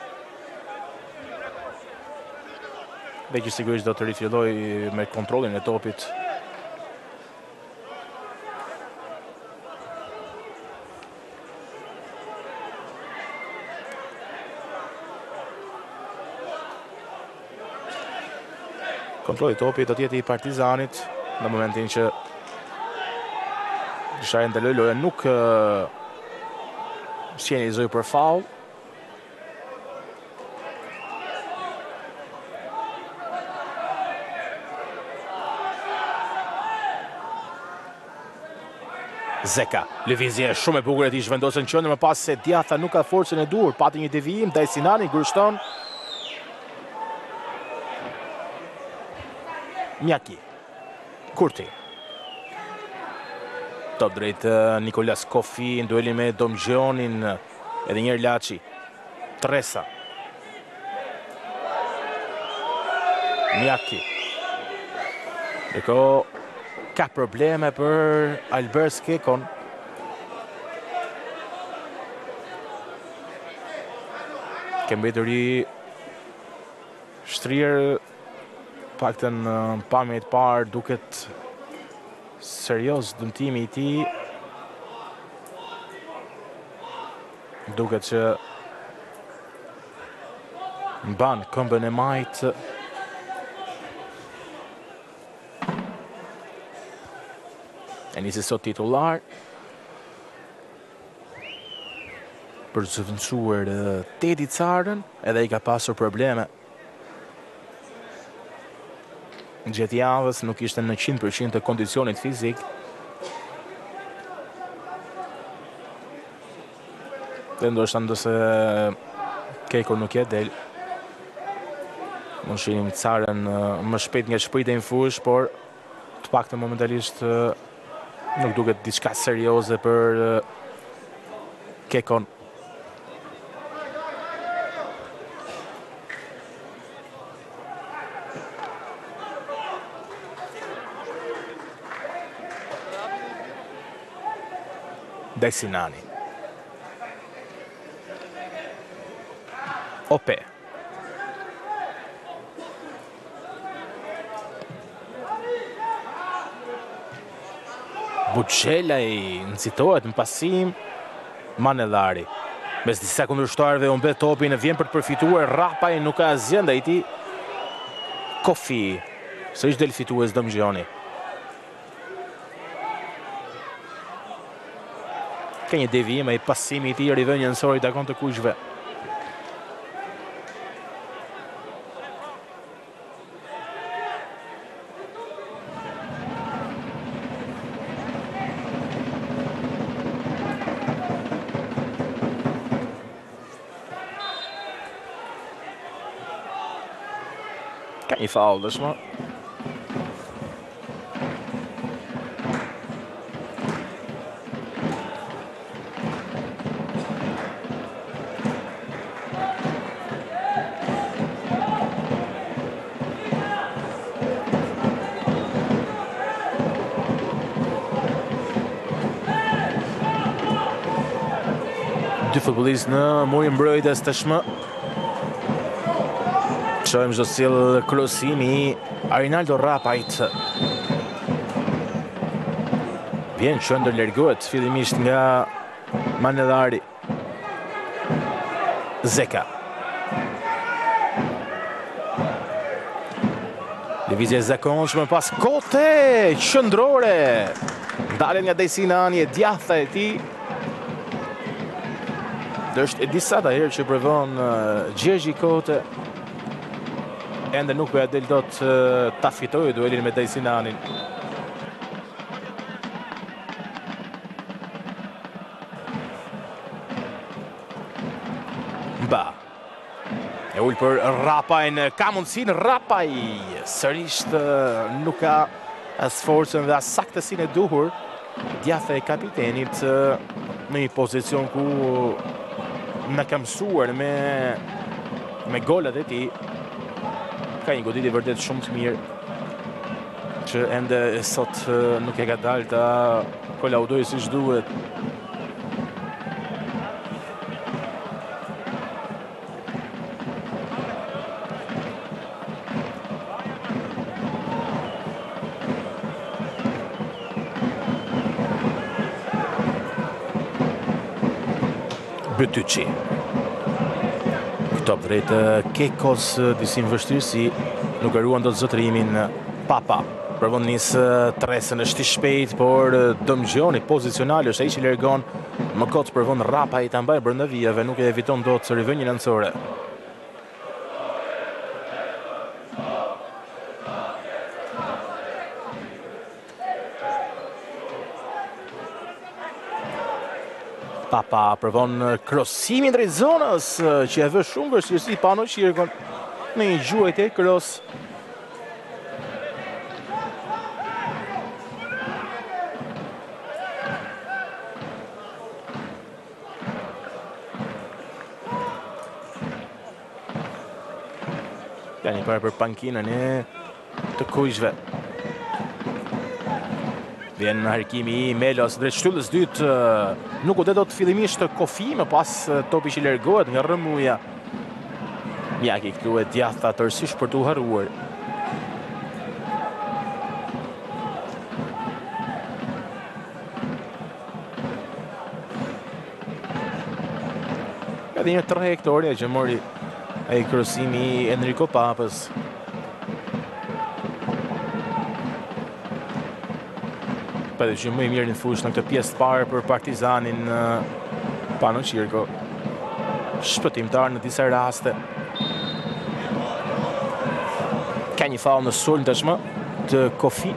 Dhe që sigurisht do të rifilloj me kontrollin e topit. Kontrolli i topit do të jetë i Partizanit në momentin që Shajnë të lojë nuk sjenizoj për faul. Zeka, lëvizje shumë e bukur e tij zhvendosën qendër, më pas se Djatha nuk ka forcën e duhur, pati një devijim, Dajsinani grushton. Mjaki, Kurti. Top drejt Nikolas Kofi, në dueli me Domgjonin, edhe njerë Laçi. Tresa. Mjaki. Deko ka probleme për Albert Skekon. Kemë mbetëri shtrirë, paktën pamjet parë duket serios dëmtimi i tij. Duket që mban këmbën e majtë. E nisi sot titullar për të zëvendësuar Tedi Carën, edhe i ka pasur probleme. Gjatë javës nuk ishte në 100% të kondicionit fizik. Dhe ndoshta ndose Keko nuk je del. Mund shihim Carën më shpejt nga shpritja në fush, por të paktën momentalisht nuk duket diçka serioze për Kekon. Dajsinani. Ope. Buçela i nëzitohet në pasim. Manellari. Mes disa kundërshtarëve u mbet topin e vjen për të përfituar. Rapaj nuk ka asgjë ndaj tij. Kofi. Sërish del fitues Domgjoni. Ka një devijim ai pasimi i tij rivënje nësori takon të kuqve. Ka një faul dëshmo. Dy futbollistë në murin mbrojtjes tashmë. Shohim çdo sill krosimi i Arnaldo Rapajt. Vjen qendër largohet fillimisht nga Manellari. Zeka. Lëvizje zakonshme pas kote qendrore. Ndalen nga Dajsinani e Djatha e tij. Është e disa ta herë që provon Gjergji Kote. Ende nuk përja del dot ta fitojë duelin me Dajsinanin. Mba. E ullë për Rapajn, ka mundësin Rapaj, sërisht nuk ka as forcën dhe as saktësinë e duhur, djathtë e kapitenit në një pozicion ku në ka mësuar me golat e tij. Ka një goditje vërtet shumë të mirë që ende sot nuk e ka dalë ta kolaudojë siç duhet. Bëtyqi. Këto drejt Kekos disi vështirësi, nuk e ruan do të zotërimin Papa. Provon nisë tresën, është i shpejt, por dëmgjoni pozicional është ai që largon. Më kot provon Rapa i ta mbajë brenda vijave, nuk e eviton dot së rivënjën anësore. Papa provon krosimin drejt zonës që e vë shumë vështirësi Pano Qirkon në një gjuajtje kros. Ja një parë për pankinën e të kujshve. Vjen harkimi i Melos drejt shtyllës dytë, nuk u dhe do të fillimisht Kofi, më pas topi që largohet nga rëmuja. Mjaki këtu e djathta tërësisht për t'u harruar. Edhe një trajektoria që mori ai krosimi i Enrico Papës. Për që më i mirë në fush në këtë pjesë të parë për Partizanin Pano Qirko. Shpëtimtar në disa raste. Ka një faull në sulm tashmë të Kofi.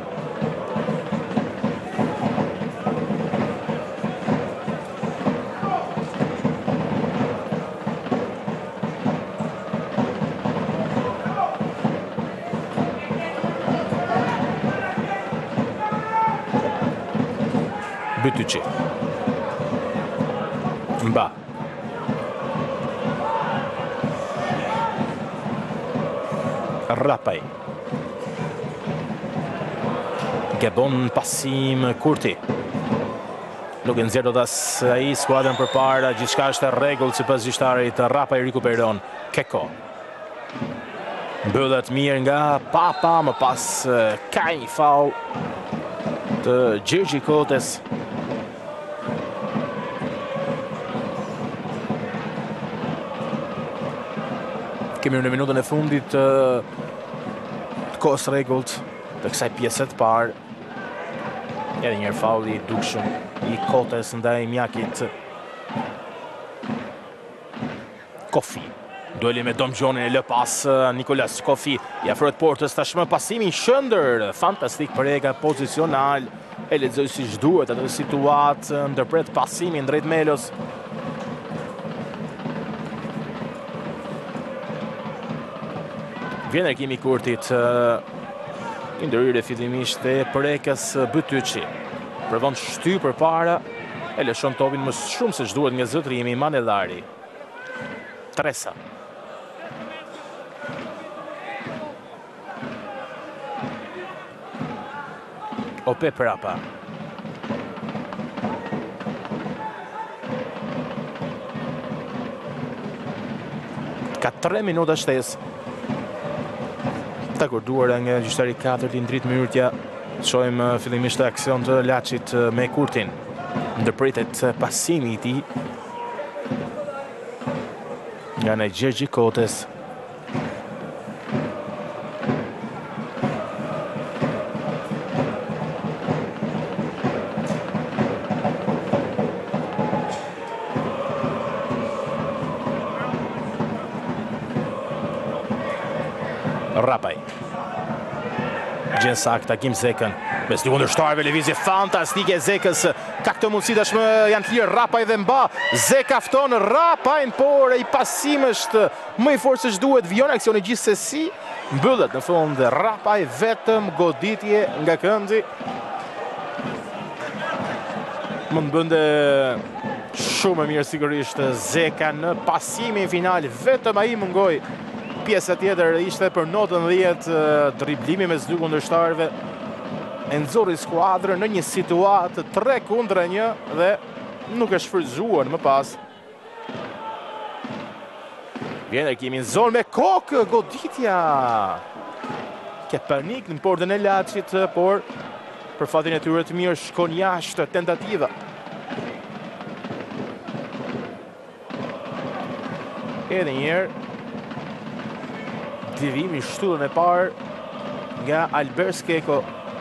Bëtyqi. Mba. Rapaj. Gabon pasim Kurti. Nuk e nxjerr dot as ai skuadrën përpara, gjithçka është e rregull sipas gjyqtarit. Rapaj rikuperon. Keko. Mbyllet mirë nga Papa, më pas ka një faull të Gjergji Kotes. Kemi në minutën e fundit të kohës rregullt të kësaj pjese të parë. Edhe një faull i dukshëm i Kotes ndaj mjakit. Kofi. Dueli me Domgjonin e lë pas Nikolas Kofi. I afrohet portës tashmë pasimi i shëndër. Fantastik përrega pozicional. E lexoi siç duhet atë situatë, ndërpret pasimin drejt Melos. Vjen arkimi Kurtit, një ndërhyrje fillimisht e prekës Bëtyqi. Provon shty përpara, e lëshon topin më shumë se ç'duhet nga zotërimi Manellari. Tresa. Ope Prapa. Ka 3 minuta shtesë. Të akorduara nga gjyqtari 4 i ndrit Myrtja. Shohim fillimisht të aksion të Laçit me Kurtin. Ndërpritet pasimi i tij nga në Gjergji Kotes. Rapaj. Gjen sakta Kim Zekën. Mes dy kundërshtarëve lëvizje fantastike Zekës. Ka këtë mundësi tashmë janë të lirë Rapaj dhe mba. Zeka fton Rapajn, por i pasim është më i fortë se ç'duhet. Vijon aksioni gjithsesi. Mbyllet në fund Rapaj, vetëm goditje nga këndi. Mund bënde shumë mirë sigurisht Zeka në pasimin final. Vetëm ai mungoi. Pjesa tjetër ishte për notën 10 driblimi mes dy kundërshtarëve. E nxorri skuadrën në një situatë 3-1 dhe nuk e shfrytzuar më pas. Vjen e kemi në zonë me kokë, goditja. Ke panik në portën e Laçit, por për fatin e tyre të mirë shkon jashtë tentativa. Edhe njerë, divimi shtullën e parë nga Albert Skeko.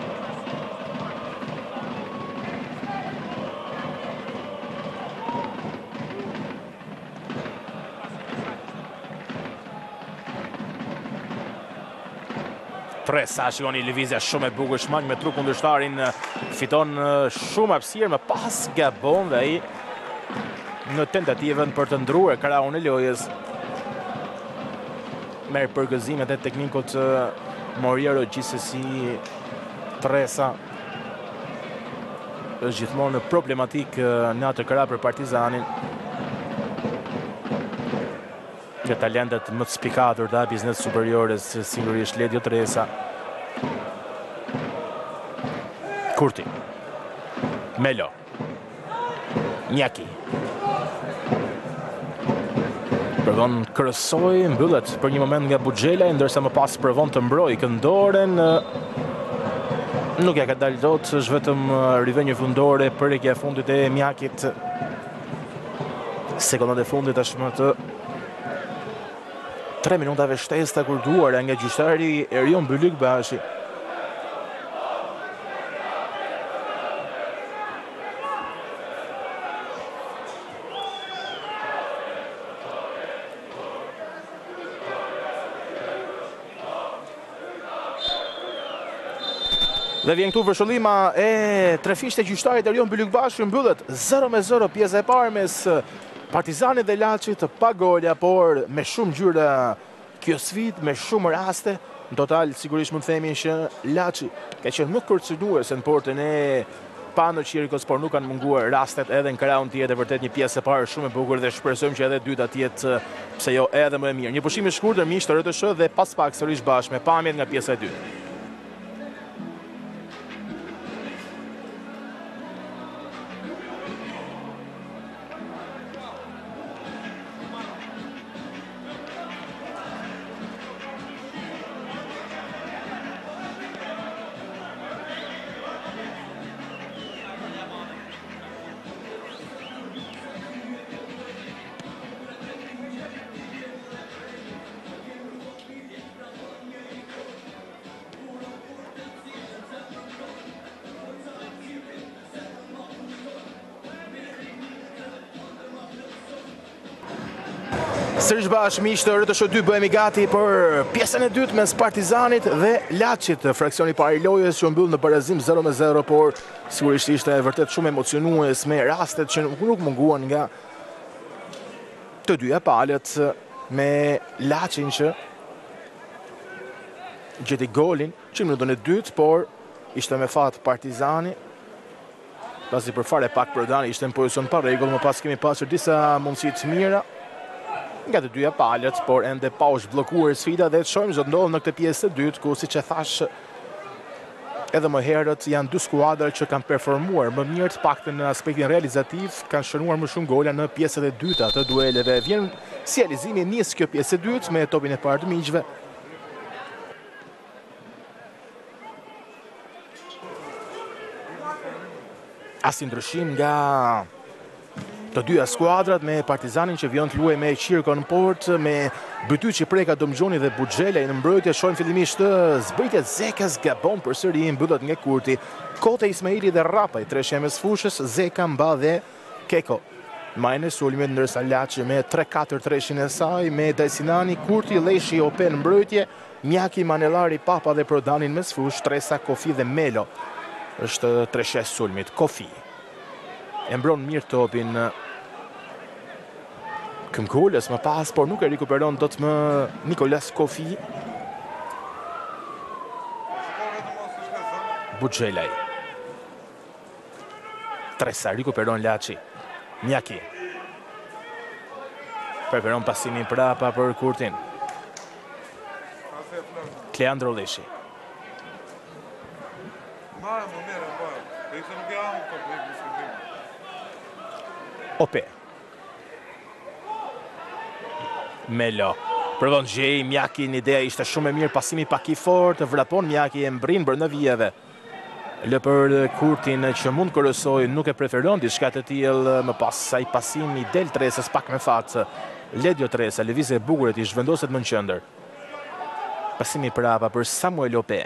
Sa shikoni lëvizja shumë e bukur, shmang me tru kundërshtarin, fiton shumë hapësirë, më pas gabon dhe ai në tentativën për të ndruar krahun e lojës. Merr përgëzimet e teknikut Moriero, gjithsesi Tresa është gjithmonë problematik në atë krah për Partizanin. Nga talentet më të spikatur të biznes superiores, sigurisht Ledio Tresa. Kurti. Melo. Njaki. Provon kryesoj, mbyllet për një moment nga Buxhela, ndërsa më pas provon të mbrojë këndoren. Nuk ja ka dalë dot, është vetëm rivënje fundore për e fundit e Mjakit. Sekondat e fundit tashmë të 3 minutave shtesë kur duara nga gjyqtari Erion Bylykbashi. Dhe vjen këtu vërshëllima e trefisht e gjyqtarit Erion Bylykbashi, mbyllet 0-0 pjesa e parë mes Partizanit dhe Laçit, pa gola, por me shumë gjyra kjo sfidë, me shumë raste. Në total, sigurisht mund të themi që Laçi ka qenë më kërcënues se në portën e Pano Qirikos, por nuk kanë munguar rastet edhe në krahun tjetër. Vërtet një pjesë e parë shumë e bukur dhe shpresojmë që edhe e dyta të jetë pse jo edhe më e mirë. Një pushim i shkurtër miq të RTS dhe pas pak sërish bashkë me pamjet nga pjesa e dytë. Sërish bashkë miq të RTS 2 bëhemi gati për pjesën e dytë mes Partizanit dhe Laçit. Fraksioni parë i lojës që mbyll në barazim 0-0, por sigurisht ishte vërtet shumë emocionues me rastet që nuk munguan nga të dyja palët, me Laçin që gjeti golin që në minutën e dytë, por ishte me fat Partizani. Pasi për fare pak Prodani ishte në pozicion pa rregull, më pas kemi pasur disa mundësi të mira nga të dyja palët, por ende pa u zhbllokuar sfida dhe të shohim se ndodh në këtë pjesë të dytë, ku siç e thash edhe më herët janë dy skuadra që kanë performuar më mirë, të paktën në aspektin realizativ, kanë shënuar më shumë gola në pjesët e dyta të dueleve. Vjen si realizimi nis kjo pjesë e dytë me topin e parë të miqve. Asnjë ndryshim nga të dyja skuadrat, me Partizanin që vjen të luajë me Qirko në port, me Bytyçi Preka, Domxhoni dhe Buxhela në mbrojtje. Shohim fillimisht zbritjet Zekës, gabon përsëri, mbyllet nga Kurti. Kote Ismaili dhe Rapaj, treshja mes fushës, Zeka, Mba dhe Keko. Majnë sulmet, ndërsa Laçi me 3-4 treshin e saj, me Dajsinani, Kurti, Leshi, Open mbrojtje, Mjaki, Manellari, Papa dhe Prodanin mes fushë, Tresa, Kofi dhe Melo është treshes sulmit, Kofi. E mbron mirë topin Këmkullës më pas, por nuk e rikuperon do të më Nikolas Kofi. Buxhelaj. Tresa, rikuperon Laçi. Mjaki. Preferon pasimin prapa për Kurtin. Kleandro Leshi. Ope. Melo. Provon gjej, Mjaki në ideja ishte shumë e mirë, pasimi pak i fort, vrapon Mjaki e mbrin brenda vijave. Lë për Kurtin që mund kërësoj, nuk e preferon diçka të tillë, më pas sa i pasimi del Tresës pak me fat. Ledjo Tresa, lëvizje e bukur e tij, zhvendoset më në qendër. Pasimi prapa për Samuel Ope.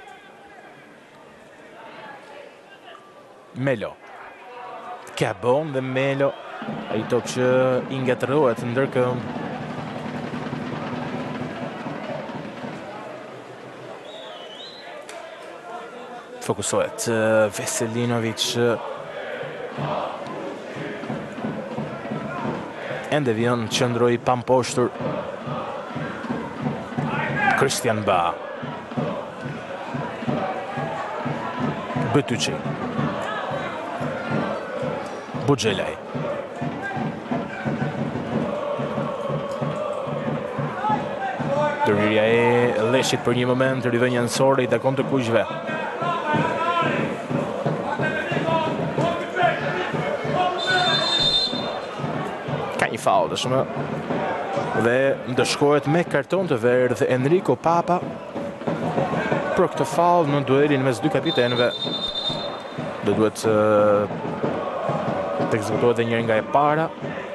Melo. Kabon dhe Melo. Ai top që i ngatërohet ndërkëmbë. Fokusohet Veselinovic. Ende vjen qëndroj pamposhtur Christian Ba. Bëtyqi. Buxhelaj. Dërhyrja e Leshit për një moment, rivënja nësore i takon të kuqve. Ka një faul dëshmë dhe ndëshkohet me karton të verdh Enrico Papa për këtë faul në duelin mes dy kapitenëve. Do duhet të ekzekutohet dhe njëri nga e para.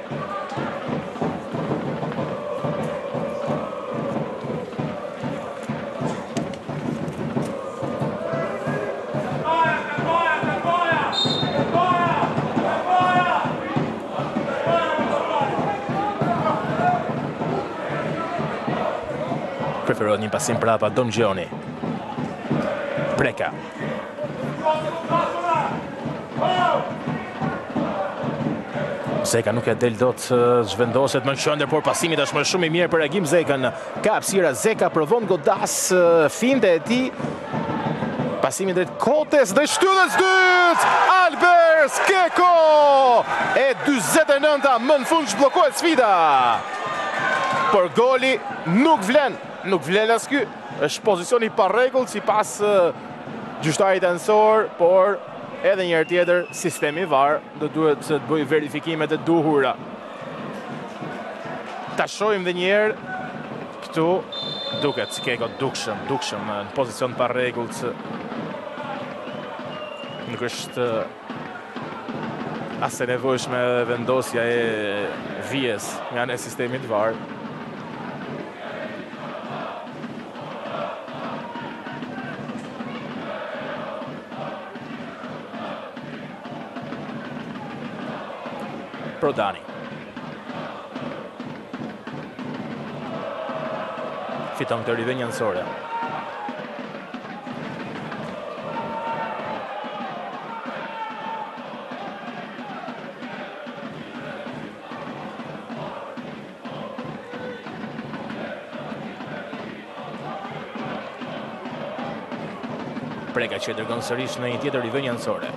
Preferohet një pasim prapa Don Gjoni. Preka. Zeka nuk e del do të zhvendoset më në qendër, por pasimi tashmë shumë i mirë për Agim Zekën. Ka hapësira Zeka, provon godas finte e tij. Pasimi drejt Kotes dhe shtyllës dytë. Albert Skeko e 49-a më në fund zhbllokohet sfida. Por goli nuk vlen. Nuk vlen as ky. Është pozicioni pa rregull sipas gjyqtarit anësor, por edhe njëherë tjetër sistemi VAR do duhet të bëjë verifikimet e duhura. Ta shohim edhe një herë këtu duket Skeko dukshëm në pozicion pa rregull. Nuk është as e nevojshme vendosja e vijes nga në sistemit VAR. Prodani. Fiton këtë rivënjë anësore. Preka që dërgon sërish në një tjetër rivënjë anësore.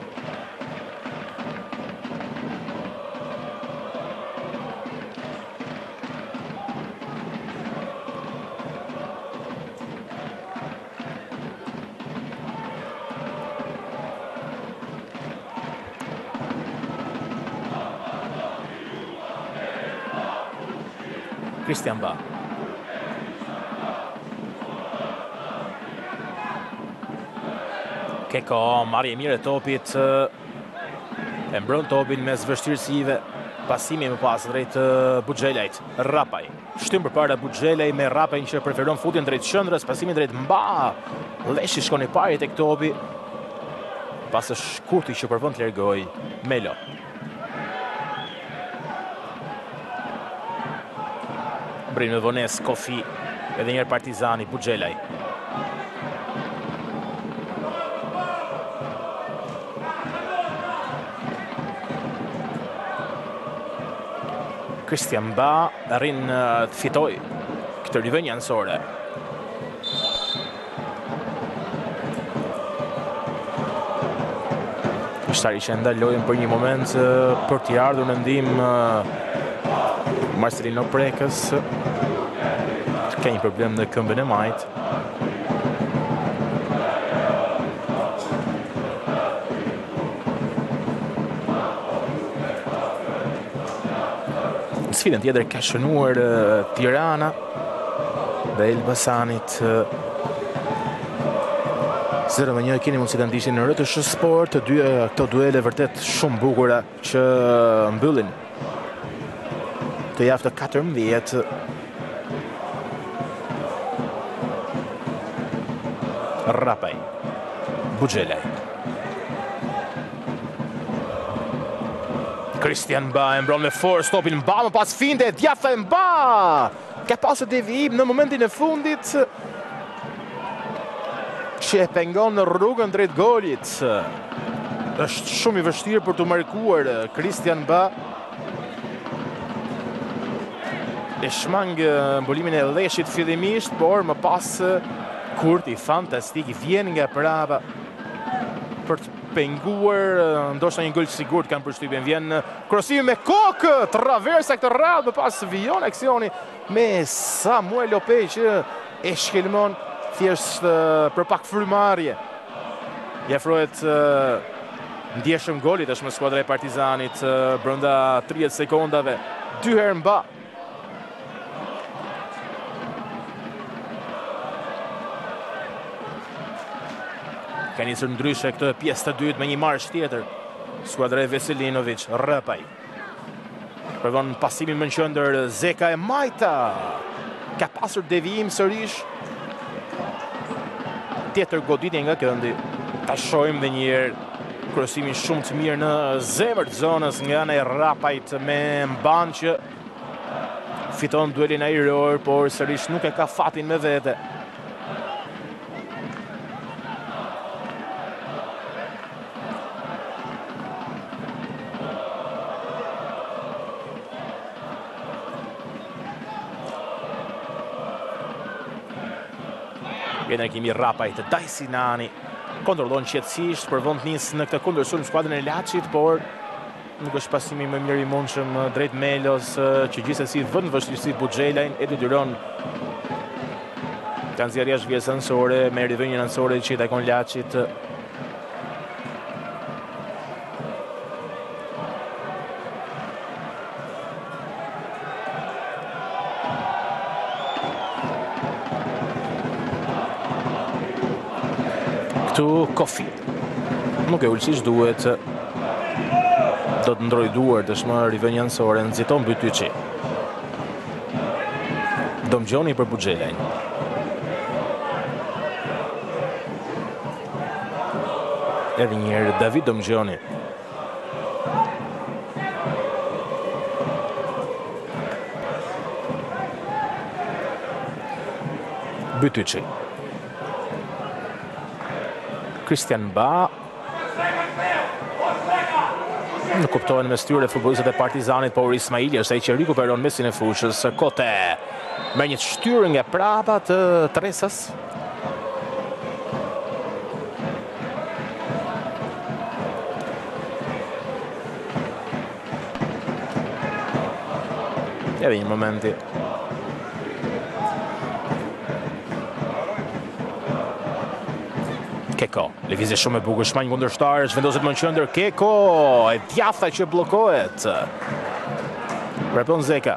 Christian Ba. Keko, marrje mirë e topit, e mbron topin mes vështirësive, pasimi më pas drejt Buxhelajt, Rapaj. Shtym përpara Buxhelaj me Rapaj që preferon futjen drejt qendrës, pasimi drejt Mba. Leshi shkon i pari tek topi. Pas është Kurti që përvon të largoj Melo. Brin me vones Kofi, edhe njerë Partizani, Buxhelaj. Christian Ba arrin të fitoj këtë rivënjë anësore. Shtari që ndalojnë për një moment për t'i ardhur në ndihmë Marcelino Prekës. Ka një problem në këmbën e majt. Në sfidën tjetër ka shënuar Tirana dhe Elbasanit 0-1, keni mundësi të ndishin në RTS Sport, të dy këto duele vërtet shumë bukura që mbyllin të javë të 14. Rapaj, Bugjelaj. Christian Ba e mbron me forë, stopin Mba, më pas finte, djathë e Mba! Ka pasur devijim në momentin e fundit, që e pengon në rrugën drejt golit. Është shumë i vështirë për të markuar Christian Ba. E shmang mbolimin e Leshit fillimisht, por më pas Kurti fantastik i vjen nga prapa për të penguar, ndoshta një gol sigurt kanë përshtypjen. Vjen krosimi me kokë, traversa këtë radhë, më pas vijon aksioni me Samuel Lopez që e shkelmon thjesht për pak frymarrje. I afrohet ndjeshëm golit është me skuadra e Partizanit brenda 30 sekondave. 2 herë Mba. Ka nisur ndryshe këtë pjesë të dytë me një marsh tjetër. Skuadra e Veselinovic, Rapaj. Përvon pasimin më në qendër Zeka e Majta. Ka pasur devijim sërish. Tjetër goditje nga këndi. Ta shohim dhe njëherë krosimin shumë të mirë në zemër të zonës nga ana e Rapajt me Mban që fiton duelin ajror, por sërish nuk e ka fatin me vete. Vjen kimi Rapajt, Dajsinani kontrollon qetësisht, përvon të nisë në këtë kundërshtim skuadrën e Laçit, por nuk është pasimi më mirë i mundshëm drejt Melos, që gjithsesi vën vështirësi Bugjelajn e detyron të nxjerrë jashtë vijës anësore me rivënien anësore që i takon Laçit. Këtu Kofi nuk e ulqish duhet, do të ndroj duar tashmë rivënien anësore, nxiton Bytyçi. Domgjoni për Bugjelajn. Edhe njëherë David Domgjoni. Bytyçi. Christian Ba. Nuk kuptohen mes tyre futbollistët e Partizanit, por Ismaili është ai që rikuperon mesin e fushës. Kote me një shtyrë nga prapa të Tresës. Edhe një momenti. Keko, lëvizje shumë e bukur, shmanj kundërshtar, zhvendoset më në qendër Keko, e djatha që bllokohet. Vrapon Zeka.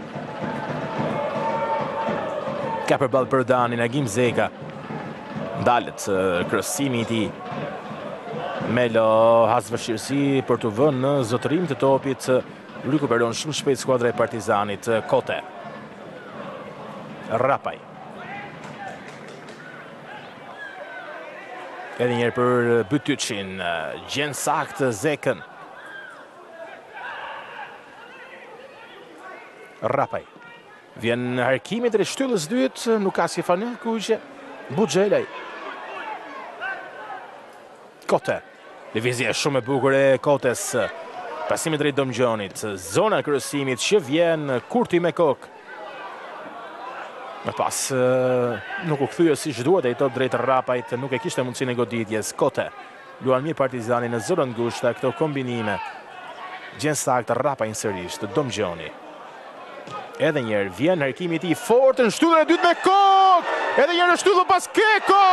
Ka përballë për Dani, Nagim Zeka. Ndalet krosimi i tij. Melo has vështirësi për të vënë në zotërim të topit. Rikuperon shumë shpejt skuadra e Partizanit. Kote. Rapaj. Edhe njerë për Bytyçin, gjen sakt Zekën. Rapaj. Vjen harkimi drejt shtyllës dytë, nuk ka si fanel kuqe. Bugjelaj. Kote. Lëvizje shumë e bukur e Kotes. Pasimi drejt Domgjonit, zona e kryesimit që vjen Kurti me kokë. Me pas nuk u kthye siç duhet ai top drejt Rapajt, nuk e kishte mundësinë e goditjes. Kote luan mirë Partizani në zonën ngushta, këto kombinime. Gjen saktë Rapajin sërish, Domgjoni. Edhe njerë, vjen harkimi i tij fort në shtyllën e dytë me kokë. Edhe njerë në shtyllën pas Keko.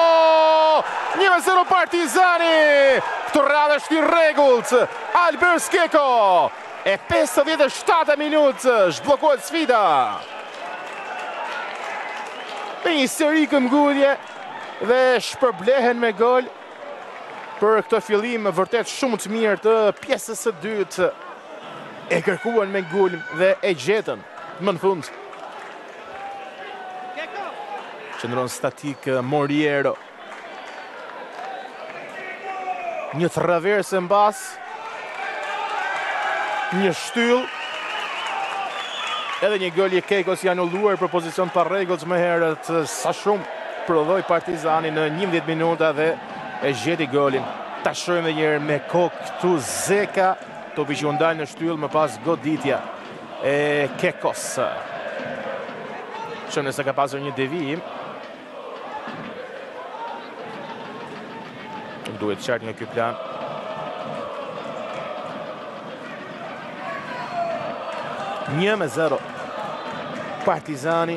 1-0 Partizani. Këtë radhë është i rregullt. Albert Keko. E 57 minutë zhbllokohet sfida. Me një seri këmbgulje dhe shpërblehen me gol për këtë fillim vërtet shumë të mirë të pjesës së dytë. E kërkuan me gulm dhe e gjetën më në fund. Qëndron statik Moriero. Një traversë mbas. Një shtyll. Edhe një gol i Kekos i anulluar për pozicion pa rregull më herët. Sa shumë prodhoi Partizani në 11 minuta dhe e gjeti golin. Ta shohim edhe një herë me kokë këtu Zeka. Topi që u ndal në shtyll më pas goditja e Kekos. Shumë nëse ka pasur një devijim. Duhet qartë nga ky plan. Një me 0. Partizani.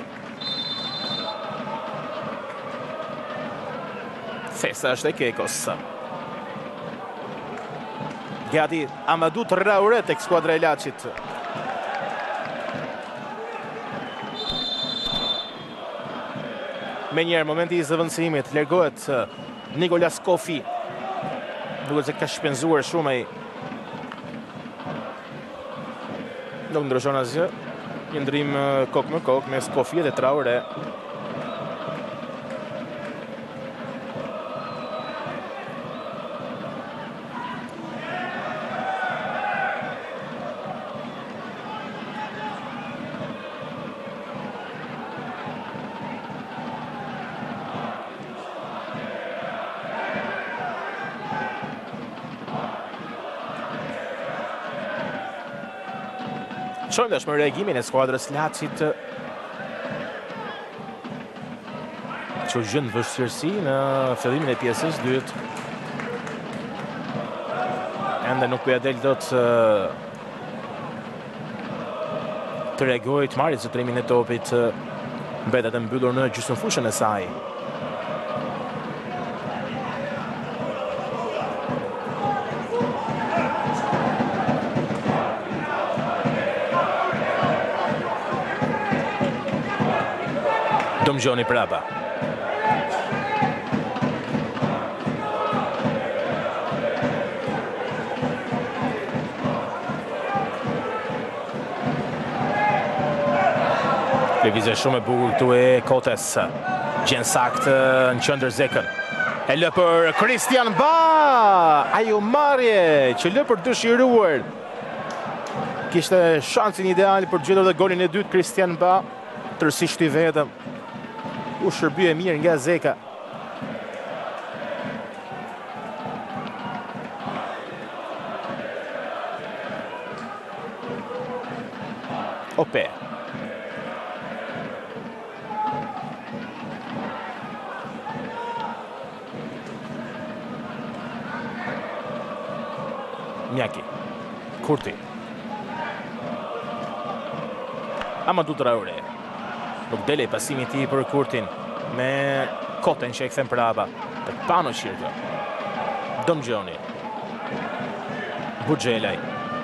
Fesa është e Kekos. Gati Amadou Traoré tek skuadra e Laçit. Me njerë, momenti i zëvendësimit, largohet Nicolas Kofi. Duket se ka shpenzuar shumë ai. Nuk ndryshon asgjë. Një ndrim kokë me kokë mes Kofi dhe Traoré. Shumë dhe është me reagimin e skuadrës Laçit që gjën vështirësi në fillimin e pjesës dytë. Ende nuk ja del dot të reagojë të marrë zotrimin e topit, mbetet e mbyllur në gjysmëfushën e saj. Domgjoni prapa. Lëvizje shumë e bukur këtu e Kotes. Gjen saktë në qendër Zekën. E lë për Christian Ba. Ajo marrje që lë për dëshiruar. Kishte shansin ideal për gjetur dhe golin e dytë Christian Ba. Tërësisht i vetëm. U shërbye mirë nga Zeka. Ope. Mjaki. Kurti. Amadou Traoré. Nuk dele pasimi i tij për Kurtin me Koten që e kthen prapa. Tek Pano Qirka. Domgjoni. Buxhelaj.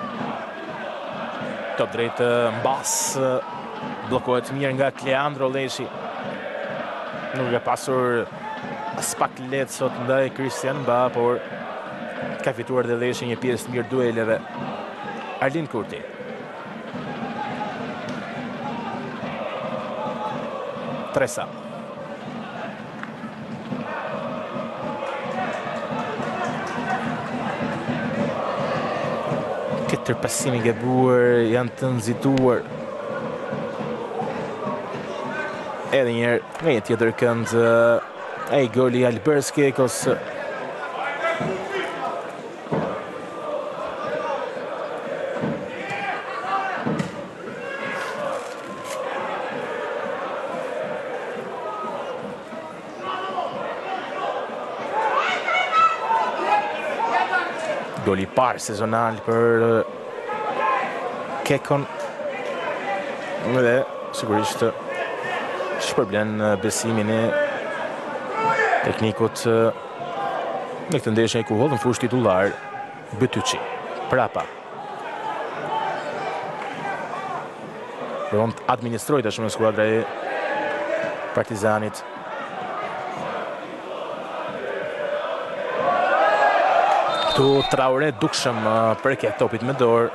Top drejt mbas. Bllokohet mirë nga Kleandro Leshi. Nuk ka pasur as pak lehtë sot ndaj Christian Ba, por ka fituar dhe Leshi një pjesë të mirë dueleve. Arlin Kurti. Tresa. Këtë pasimi gabuar janë të nxituar. Edhe njerë, nga një tjetër kënd, ai goli Albert Kekos. Goli parë sezonal për Kekon. Dhe sigurisht shpërblen besimin e teknikut në këtë ndeshje ku hodhën fush titullar Bytyçi. Prapa. Provon të administrojë tashmë skuadra e Partizanit. Këtu Traore dukshëm përket topit me dorë.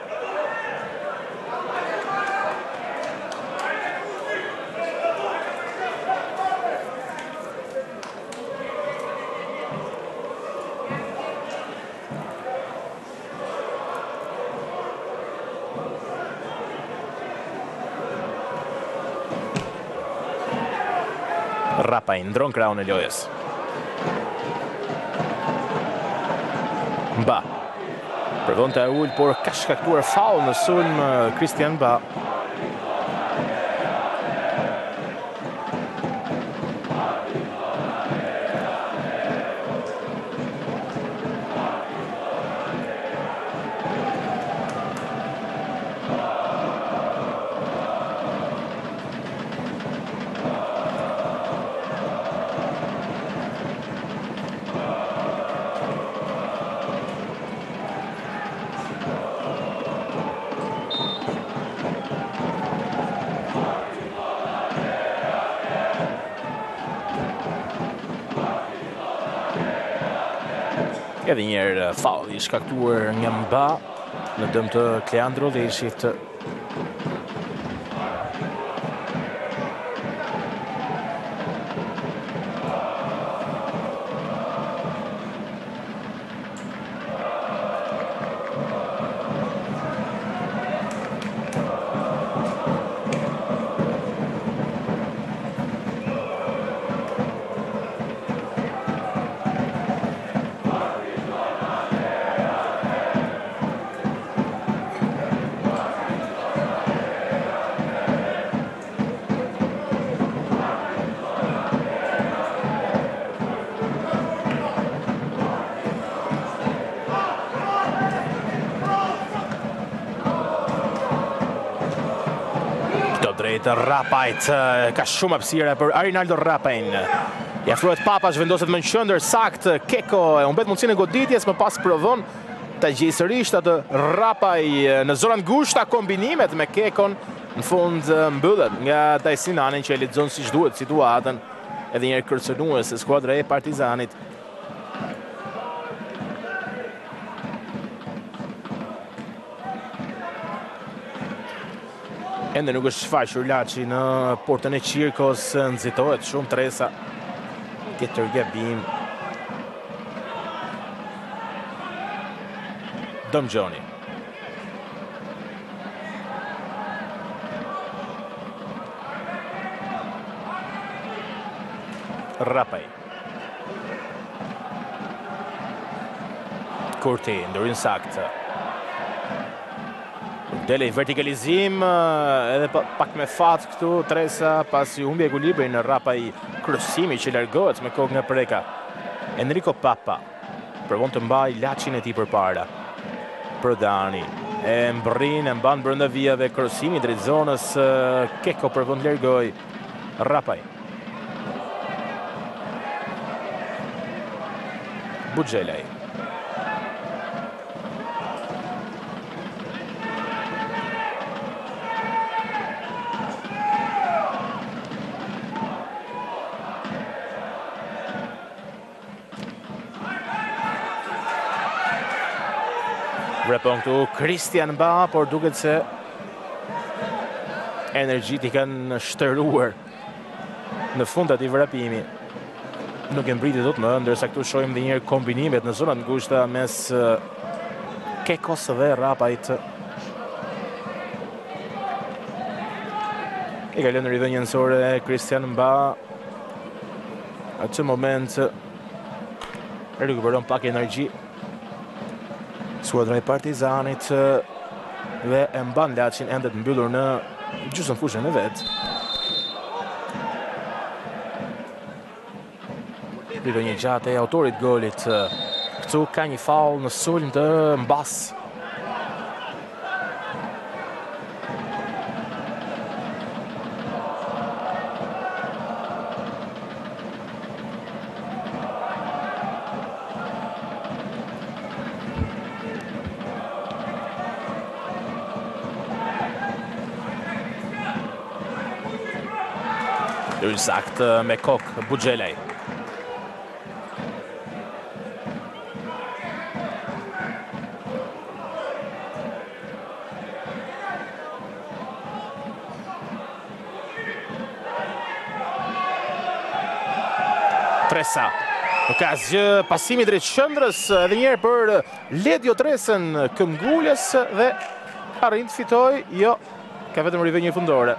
Rapaj ndron krahun e lojës. Mba. Provon të ul, por ka shkaktuar faul në sulm Christian Mba. Edhe njerë faul i shkaktuar nga Mba në dëm të Kleandro dhe ishit drejt Rapajt, ka shumë hapësira për Arinaldo Rapajn. I afrohet Papash, vendoset më në qendër sakt, Keko e humbet mundësinë e goditjes, më pas provon ta gjejë sërish atë Rapaj në zonën ngushta, kombinimet me Kekon në fund mbyllet nga Dajsinanin që e lexon siç duhet situatën, edhe një herë kërcënues e skuadra e Partizanit. Ende nuk është shfaqur Laçi në portën e Qirkos, nxitohet shumë Tresa. Tjetër gabim. Domgjoni. Rapaj. Kurti, ndërin sakt. Dele i vertikalizim, edhe pak me fat këtu, Tresa pasi humbi ekuilibrin në Rapaj kryesimi që largohet me kokë nga Preka. Enrico Papa provon të mbaj Laçin e tij përpara. Prodani e mbrin, e mban brenda vijave, kryesimi drejt zonës, Keko provon të largoj Rapaj. Buxhelaj. Vrapon këtu Christian Mba, por duket se energjit i kanë shtëruar në fund atij vrapimi. Nuk e mbriti dot më, ndërsa këtu shohim edhe një herë kombinimet në zonat ngushta mes Kekos dhe Rapajt. I ka lënë rrjedhën njësore Christian Mba. Atë moment rikuperon pak energji skuadra e Partizanit dhe e mban Laçin ende të mbyllur në gjysmë fushën e vet. Rrjedhë një gjatë e autorit golit Këtu ka një faull në sulm të mbas. Sakt me kokë Buxhelaj. Tresa. Nuk ka asgjë, pasimi drejt qendrës edhe një herë për Ledio Tresën këmbgulës dhe arrin të fitojë. Jo, ka vetëm rivënjë fundore.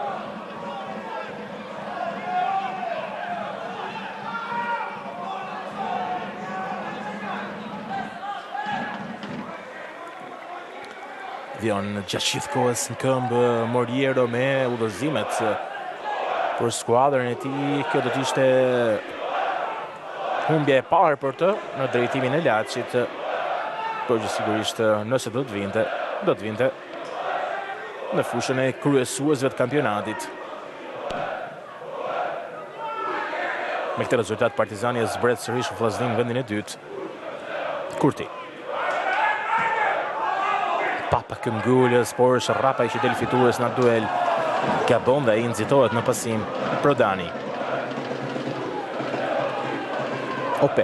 Vion gjatë gjithë kohës në këmbë Moriero me udhëzimet për skuadrën e tij. Kjo do të ishte humbja e parë për të në drejtimin e Laçit, por sigurisht nëse do të vinte në fushën e kryesuesve të kampionatit. Me këtë rezultat Partizani e zbret sërish në vllaznin vendin e dytë. Kurti. Papa këmbgulës, por është Rapa i që del fitues në duel. Gabon dhe i nxitohet në pasim Prodani. Ope.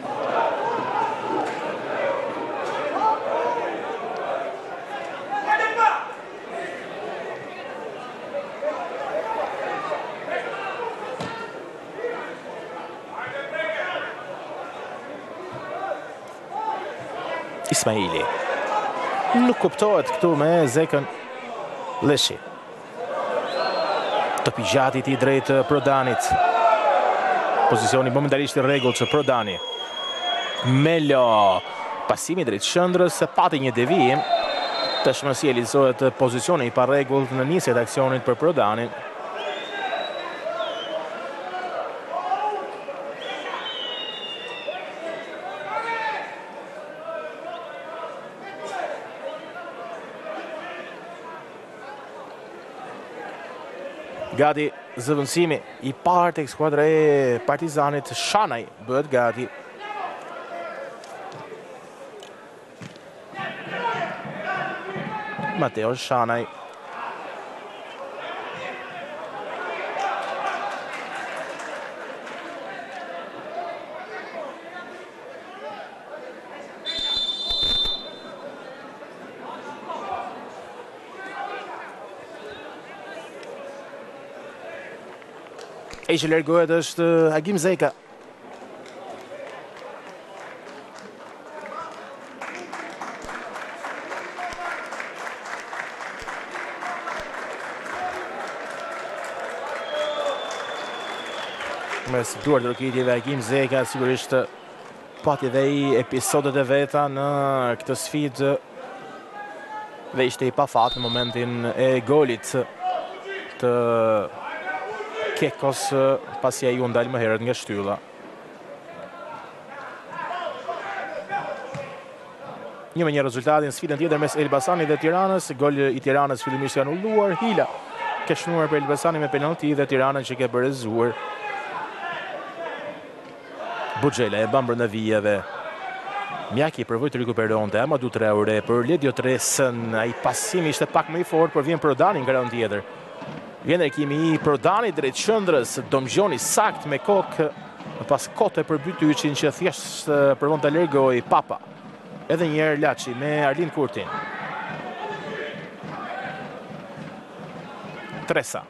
Ismaili. Nuk kuptohet këtu me Zekën Leshi. Topi gjati i drejt Prodanit. Pozicioni momentalisht i rregullt që Prodani. Melo. Pasimi drejt qendrës, pati një devijim. Tashmë si realizohet pozicioni i pa rregullt në nisje të aksionit për Prodanin. Gati zëvendësimi i parë tek skuadra e Partizanit. Shanaj bëhet gati. Mateo Shanaj. E që largohet është Agim Zeka. Mes duar të rokitjeve Agim Zeka sigurisht pati dhe i episodet e veta në këtë sfidë dhe ishte i pafat në momentin e golit të Kekos pasi ai u ndal më herët nga shtylla. Një me një rezultatin sfidën tjetër mes Elbasanit dhe Tiranës. Gol i Tiranës fillimisht ka anulluar. Hila ka shnuar për Elbasanin me penalti dhe Tiranën që ka bërëzuar. Buxhelaj e ban brenda vijave. Mjaki përvoj të rikuperonte Amadou Traore për Ledio Tresën. Ai pasimi ishte pak më i fortë, por vjen Prodani nga rënd tjetër. Vjen rekimi i Prodani drejt qendrës, domgjoni sakt me kokë pas kote për Bytyçin që thjesht përvon të largoj Papa. Edhe një herë Laçi me Arlin Kurtin. Tresa.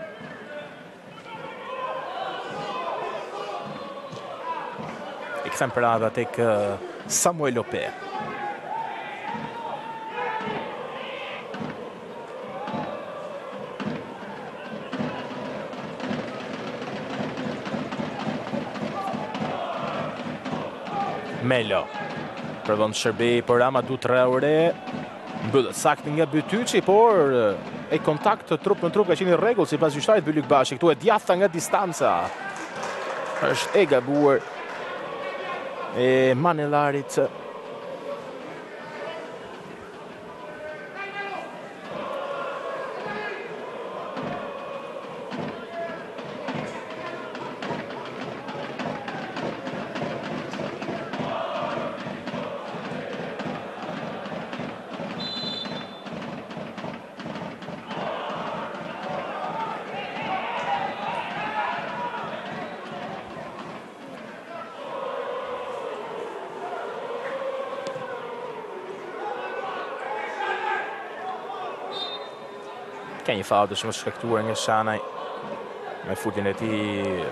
I kthem parada tek Samuel Ope. Melo. Provon të shërbej për Amadou Traore. Mbyllet sakt nga Bytyçi, por e kontakt trup në trup ka qenë i rregullt sipas gjyqtarit Bylyk Bashi. Këtu e djatha nga distanca. Është e gabuar e Manellarit. Ka një faull shumë shkaktuar nga Shanaj me futin e tij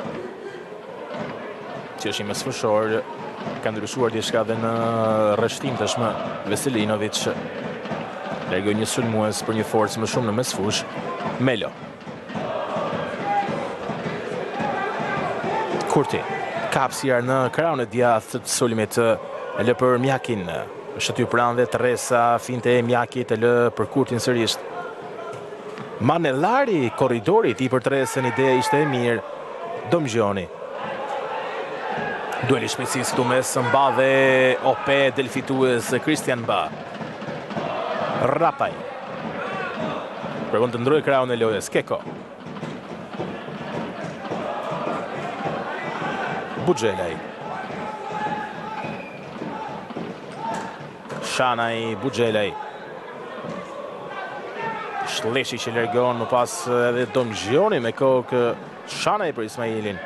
që është i mesfushor, ka ndryshuar diçka dhe në rreshtim tashmë Veselinovic largoi një sulmues për një forcë më shumë në mesfush. Melo Kurti ka hapësirë në krahun e djathtë të sulmit, e lë për Mjakin, është aty pranë dhe Teresa, finte e Mjakit e lë për Kurtin sërish. Manellari, korridori i për Teresën, ide ishte e mirë. Domgjoni. Dueli shpejtësisë këtu mes Mba dhe Ope, del fitues Christian Mba. Rapaj. Përvon të ndrojë krahun e lojës. Keko. Bugjelaj. Shanaj, Bugjelaj. Shleshi që largon, më pas edhe Domgjoni me kokë. Shanaj për Ismailin.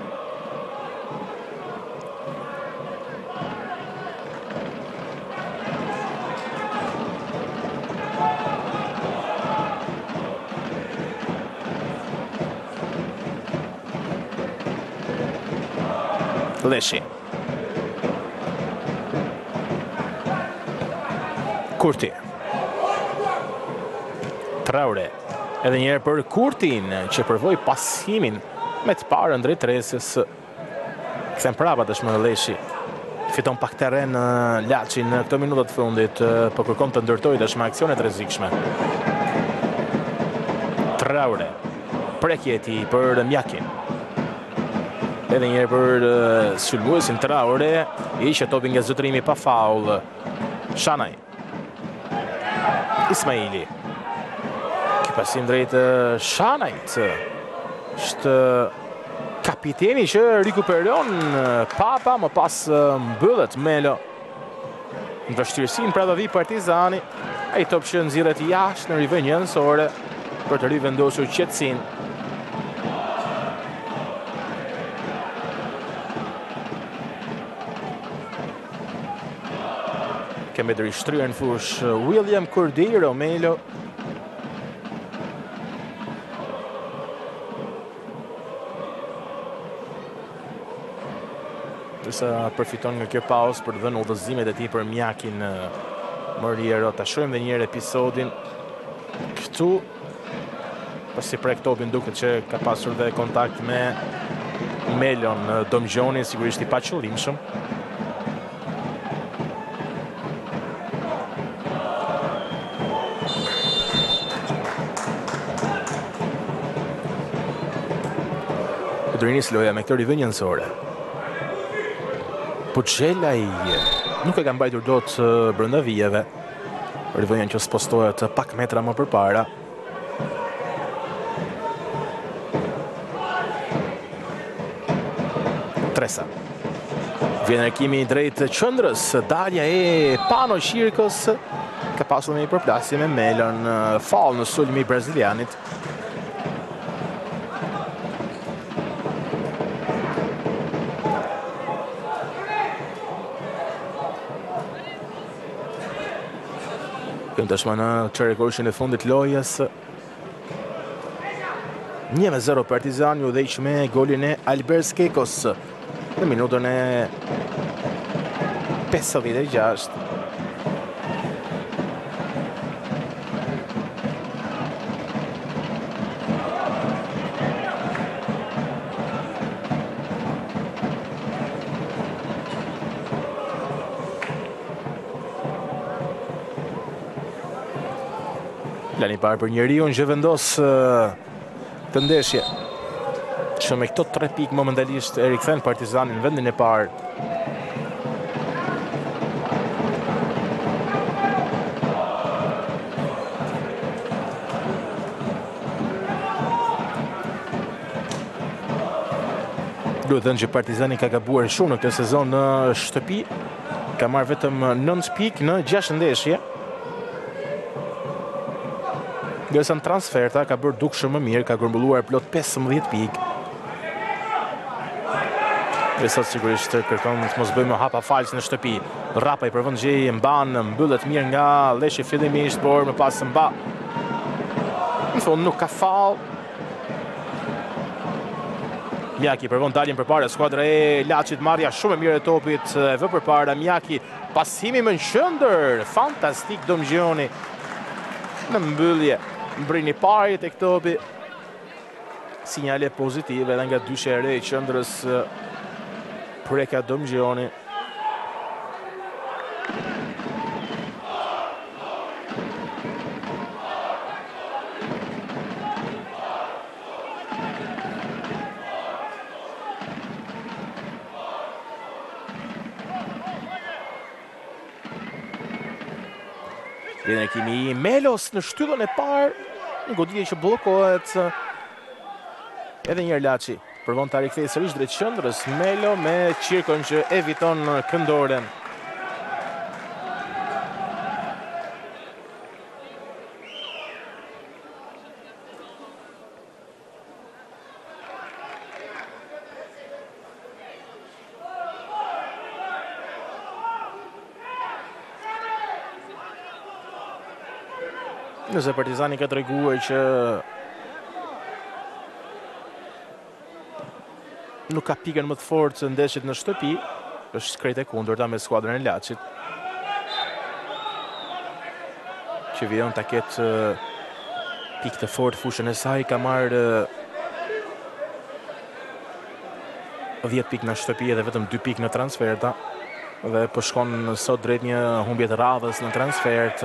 Leshi. Kurti. Traore. Edhe njerë për Kurtin që përvoj pasimin me të parën drejt Teresës. Kthen prapa tashmë Leshi. Fiton pak terren Laçi në këto minutat fundit, po kërkon të ndërtoj tashmë aksionet rrezikshme. Traore. Prekje e tij për Mjakin. Edhe njerë për sulmuesin Traore, ishte topi nga zotërimi pa faull. Shanaj. Ismaili. Ky pasim drejt Shanajt. Është kapiteni që rikuperon Papa, më pas mbyllet Melo. Në vështirësinë pra do vi Partizani, ai top që nxirret jashtë në rivën njësore për të rivendosur qetësinë. Kemi të rishtryër në fush William Kurdi, Romelo. Dërsa përfiton nga kjo pauzë për të dhënë udhëzimet e tij për Mjakin Moriero. Ta shohim edhe një herë episodin këtu. Pasi prek topin duket që ka pasur dhe kontakt me Melon Domgjoni, sigurisht i paqëllimshëm. Do rinis loja me këtë rivën njësore. Bugjelaj nuk e ka mbajtur dot brenda vijeve. Rivënja që spostohet pak metra më përpara. Tresa. Vjen rekimi drejt qendrës, dalja e Pano Shirkos ka pasur një përplasje me Melon, fall në sulmi brazilianit. Tashmë në çerekurshin e fundit lojës. 1-0 Partizani u dheq me golin e Albert Kekos në minutën e 56. Plani parë për njeriu që vendos të ndeshje. Që me këto 3 pikë momentalisht e rikthen Partizanin në vendin e parë. Duhet thënë që Partizani ka gabuar shumë në këtë sezon në shtëpi. Ka marrë vetëm 9 pikë në 6 ndeshje. Ndërsa në transferta ka bërë dukshëm më mirë, ka grumbulluar plot 15 pikë. Dhe sot sigurisht kërkon të mos bëjmë hapa falës në shtëpi. Rapa i përvon gjej mban, mbyllet mirë nga Leshi fillimisht, por më pas mba. Në fund nuk ka fall. Mjaki përvon daljen përpara skuadra e Laçit, marrja shumë e mirë e topit e vë përpara Mjaki, pasimi më në qendër, fantastik Domgjioni në mbyllje, mbrini parë tek topi. Sinjale pozitive edhe nga dyshja e re e qendrës preka Domgjioni. Vjen kimi i Melos në shtyllën e parë, një goditje që bllokohet. Edhe një Laçi përvon ta rikthejë sërish drejt qendrës, Melo me Qirkon që eviton këndoren. Nëse Partizani ka treguar që nuk ka pikën më të fortë në ndeshjet në shtëpi, është krejt e kundërta me skuadrën e Laçit, që vijon ta ketë pikë të fortë fushën e saj, ka marrë 10 pikë në shtëpi edhe vetëm 2 pikë në transferta, dhe po shkon sot drejt një humbje të radhës në transfert.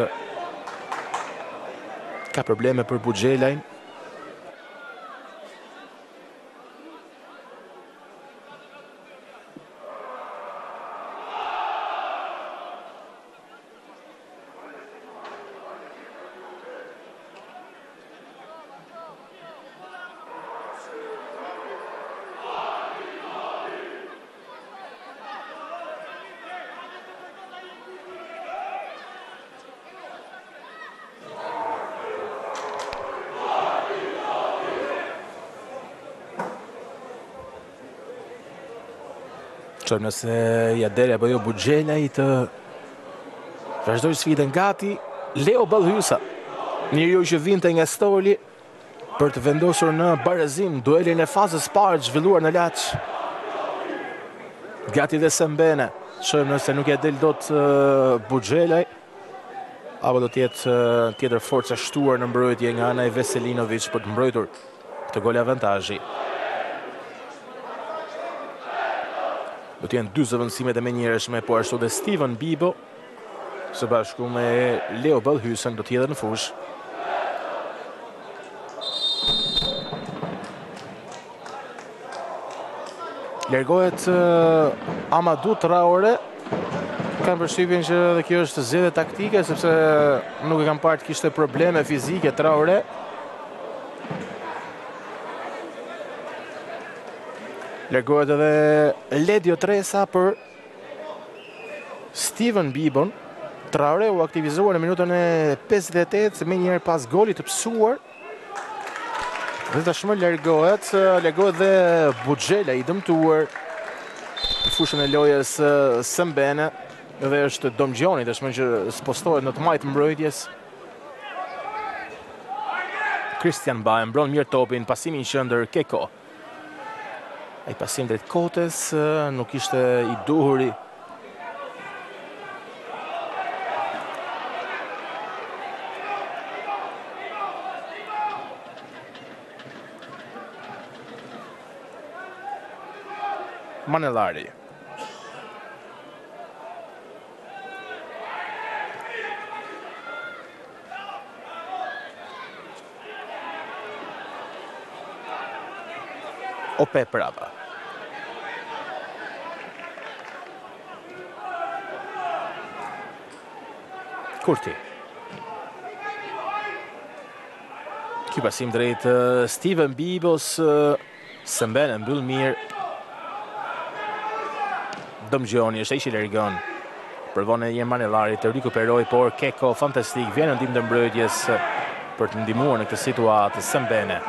Ka probleme për Buxhelajn. Qëmë nëse Jaderi apo jo Buxhelaj të vazhdoj sfidën gati, Leo Ballhysa, njeriu që vinte nga Stoli për të vendosur në barazim duelin e fazës parë zhvilluar në Laç. Gati dhe Sembene, qëmë nëse nuk ja del dot Buxhelaj, apo do tjetë tjetër forca shtuar në mbrojtje nga ana e Veselinovic për të mbrojtur të gol avantazhi. Do t'jenë 2 zëvendësimet e menjëhershme, po ashtu dhe Steven Bibo, së bashku me Leo Ballhysën do t'jedhe në fush. Largohet Amadou Traore, kam përshtypjen që dhe kjo është zgjedhje taktike, sepse nuk e kam parë të kishte probleme fizike Traore. Largohet edhe Ledio Tresa për Steven Bibon. Traore u aktivizuar në minutën e 58, me njëherë pas golit të pësuar. Dhe tashmë largohet dhe Buxhelaj i dëmtuar në fushën e lojës Sembene, dhe është Domgjioni tashmë që spostohet në të majtë mbrojtjes. Christian Bae mbron mirë topin, pasimi në qendër Keko. Ai pasim drejt kotes nuk ishte i duhuri. Manellari. Ope prava. Kurti. Ky pasim drejt Steven Bibos, Sembene mbyll mirë. Dëmgjoni, është ai që largon. Provon e Manellari të rikuperoj, por Keko fantastik, vjen në ndihmë të mbrojtjes për të ndihmuar në këtë situatë. Sembene.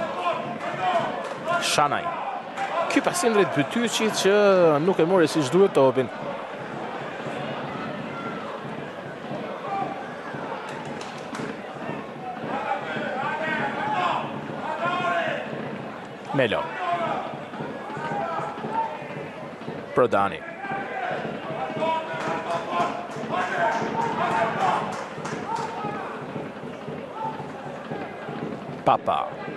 Shanaj. Ky pasim drejt Bytyçit që nuk e mori siç duhet topin. Melo. Prodani. Papa.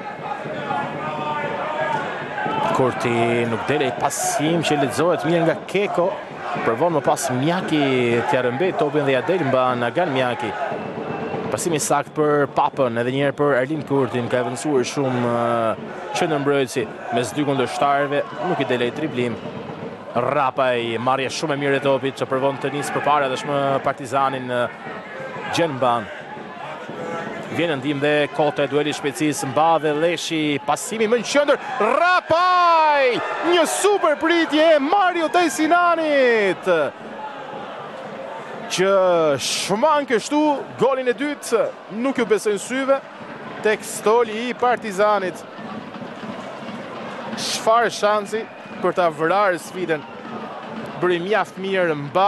Kurti nuk dele pasim që lexohet mirë nga Keko. Provon më pas Mjaki t'ja rëmbej topin dhe ja del mba Nagan Mjaki. Pasimi sakt për Papën, edhe njerë për Erlin Kurtin, ka avancuar shumë qendërmbrojtësi mes dy kundërshtarëve, nuk i delej driblim. Rapaj, marrje shumë e mirë e topit që provon të nisë përpara dhe shmë Partizanin gjen mban. Vjen në ndihmë dhe Kote, dueli shpejtësisë mba dhe Leshi, pasimi më në qendër. Rapaj! Një super pritje e Mario Dajsinanit që shman kështu golin e dytë, nuk ju besojnë syve tek stoli i Partizanit. Çfarë shansi për ta vrarë sfidën. Bëri mjaft mirë mba.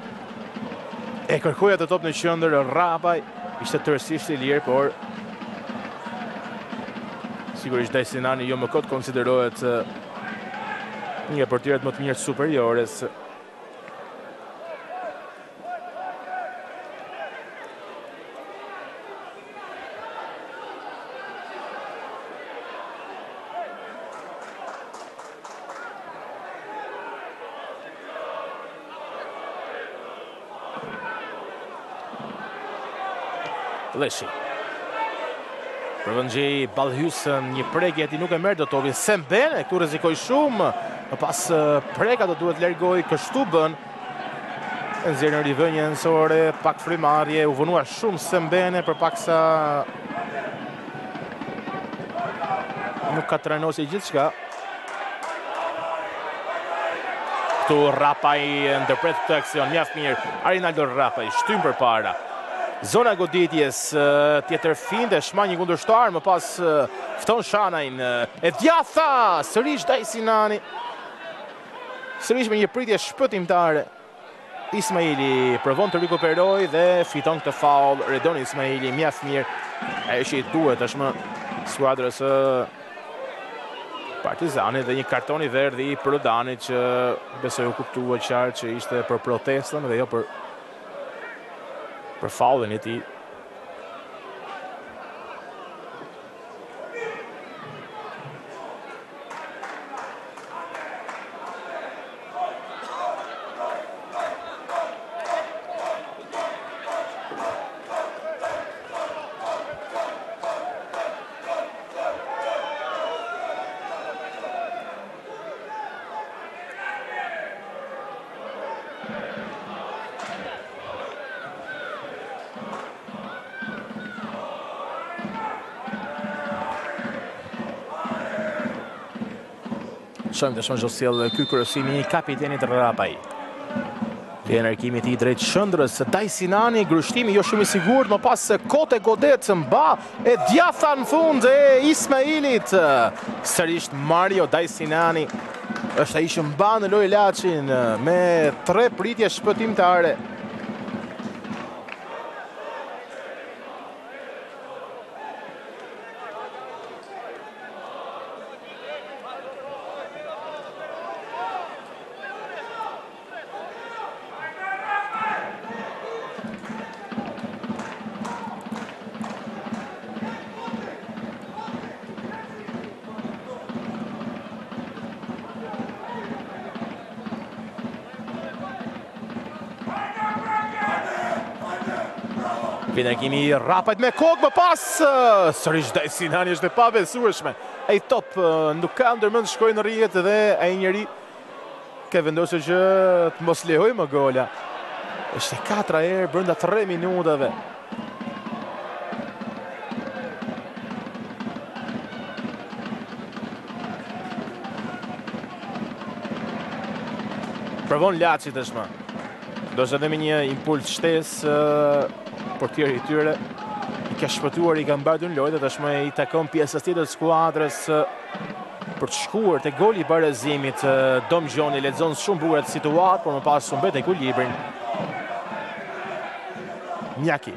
E kërkoi atë top në qendër Rapaj. Ishte tërësisht i lirë, por sigurisht Dajsinani jo më kot konsiderohet një nga portierët më të mirë superiores. Leshi. Përvëngjej ballhysën, një prekje ati nuk e merr dot topin. Sembene këtu rrezikoi shumë. Në pas preka do duhet largoj, kështu bën. E nxjerr në rivënje nësore, pak frymarrje, u vënua shumë Sembene përpaksa nuk ka trajnosi gjithçka. Këtu Rapaj ndërpret këtë aksion mjaft mirë. Arinaldo Rapaj shtym përpara. Zona goditjes tjetër finde, shma një kundërshtar, më pas fton Shanajn. E djatha, sërish Dajsinani. Sërish me një pritje shpëtimtare. Ismaili provon të rikuperoj dhe fiton këtë faul. Redon Ismaili, mjaft mirë. Ajo që i duhet është më skuadrës Partizanit dhe një kartoni verdhi i Prodanit që besoj u kuptua qartë që ishte për protestën dhe jo për faulin e tij. Shojmë të shumë gjosjel ky kërësimi i kapitenit Rapaj. Vjen arkimi i drejt qendrës. Dajsinani, grushtimi jo shumë i sigurt, më pas Kote godet mba e djatha në fund e Ismailit. Sërish Mario Dajsinani është ai që mba në lojë Laçin me 3 pritje shpëtimtare. Pinakimi Rapajt me kokë më pas. Sërish Dajsinani është e pabesueshme. Ai top nuk ka ndërmend të shkojë në rrjet dhe ai njeri ka vendosur që të mos lehoj më gola. Është 4 herë brenda 3 minutave. Provon Laçi tashmë. Do të dhe me një impuls shtesë portieri i tyre. I ka shpëtuar, i ka mbartur në lojë, tashmë i takon pjesës tjetër të skuadrës për të shkuar te goli i barazimit. Dom Gjoni lexon shumë bukur atë situatë, por më pas u mbet ekuilibrin. Mjaki.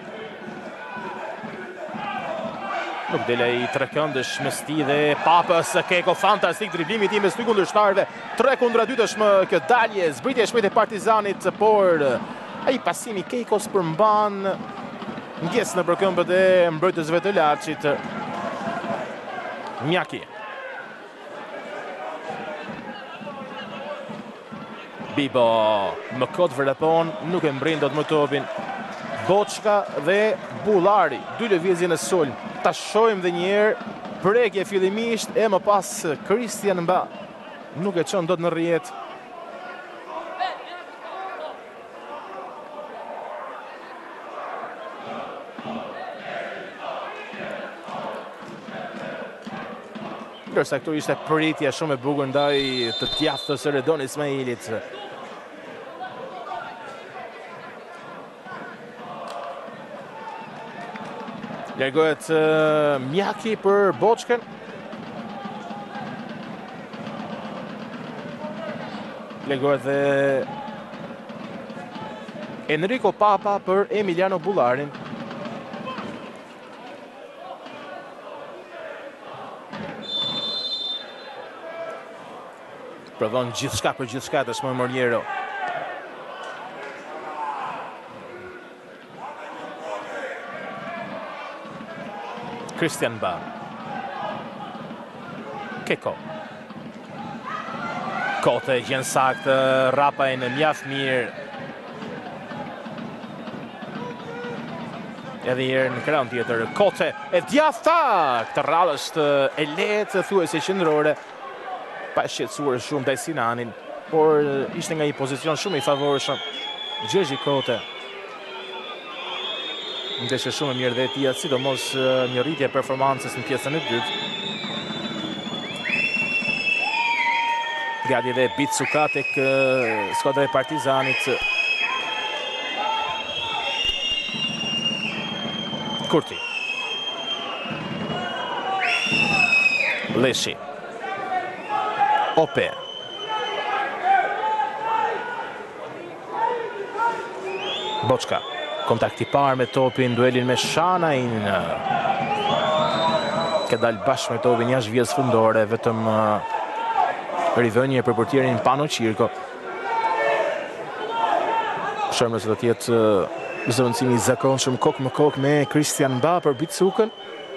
Nuk dele i trekëndësh me sti dhe Papës, Keko, fantastik driblimi ti mes dy kundërshtarëve. 3-2 është më kjo dalje, zbritje shpejt e Partizanit, por ai pasimi Kekos përmban ngjes në përkëmbët e mbrojtësve të Laçit. Mjaki. Bibo, më kot vrapon, nuk e mbrin dot më topin. Boçka dhe Bullari, dy lëvizje në sulm. Ta shohim dhe një herë, prekje fillimisht e më pas Christian Mba. Nuk e çon dot në rrjet. Ndërsa këtu ishte pritja shumë e bukur ndaj të djathtës së Redon Ismailit. Largohet Mjaki për Boçkën. Largohet dhe Enrico Papa për Emiliano Bullarin. Prodhon gjithçka për gjithçka tashmë Moriero. Christian Ba. Keko. Kote gjen saktë Rapajn mjaft mirë. Edhe herë në krahun tjetër Kote e djathta. Këtë rradhë është e lehtë thuajse qendrore. Pa shqetësuar shumë ndaj Sinanin, por ishte nga një pozicion shumë i favorshëm. Gjergji Kote. Ndeshje shumë mirë dhe tia, sidomos një rritje performancës në pjesën e dytë. Gati dhe Bitsuka tek skuadra e Partizanit. Kurti. Leshi. Ope. Boçka. Kontakti parë me topin, duelin me Shanajin. Ka dalë bashkë me topin jashtë vijës fundore, vetëm rivënje për portierin Pano Qirko. Shohim nëse do të jetë zëvendësimi i zakonshëm kokë më kokë me Christian Ba për Bitsukën.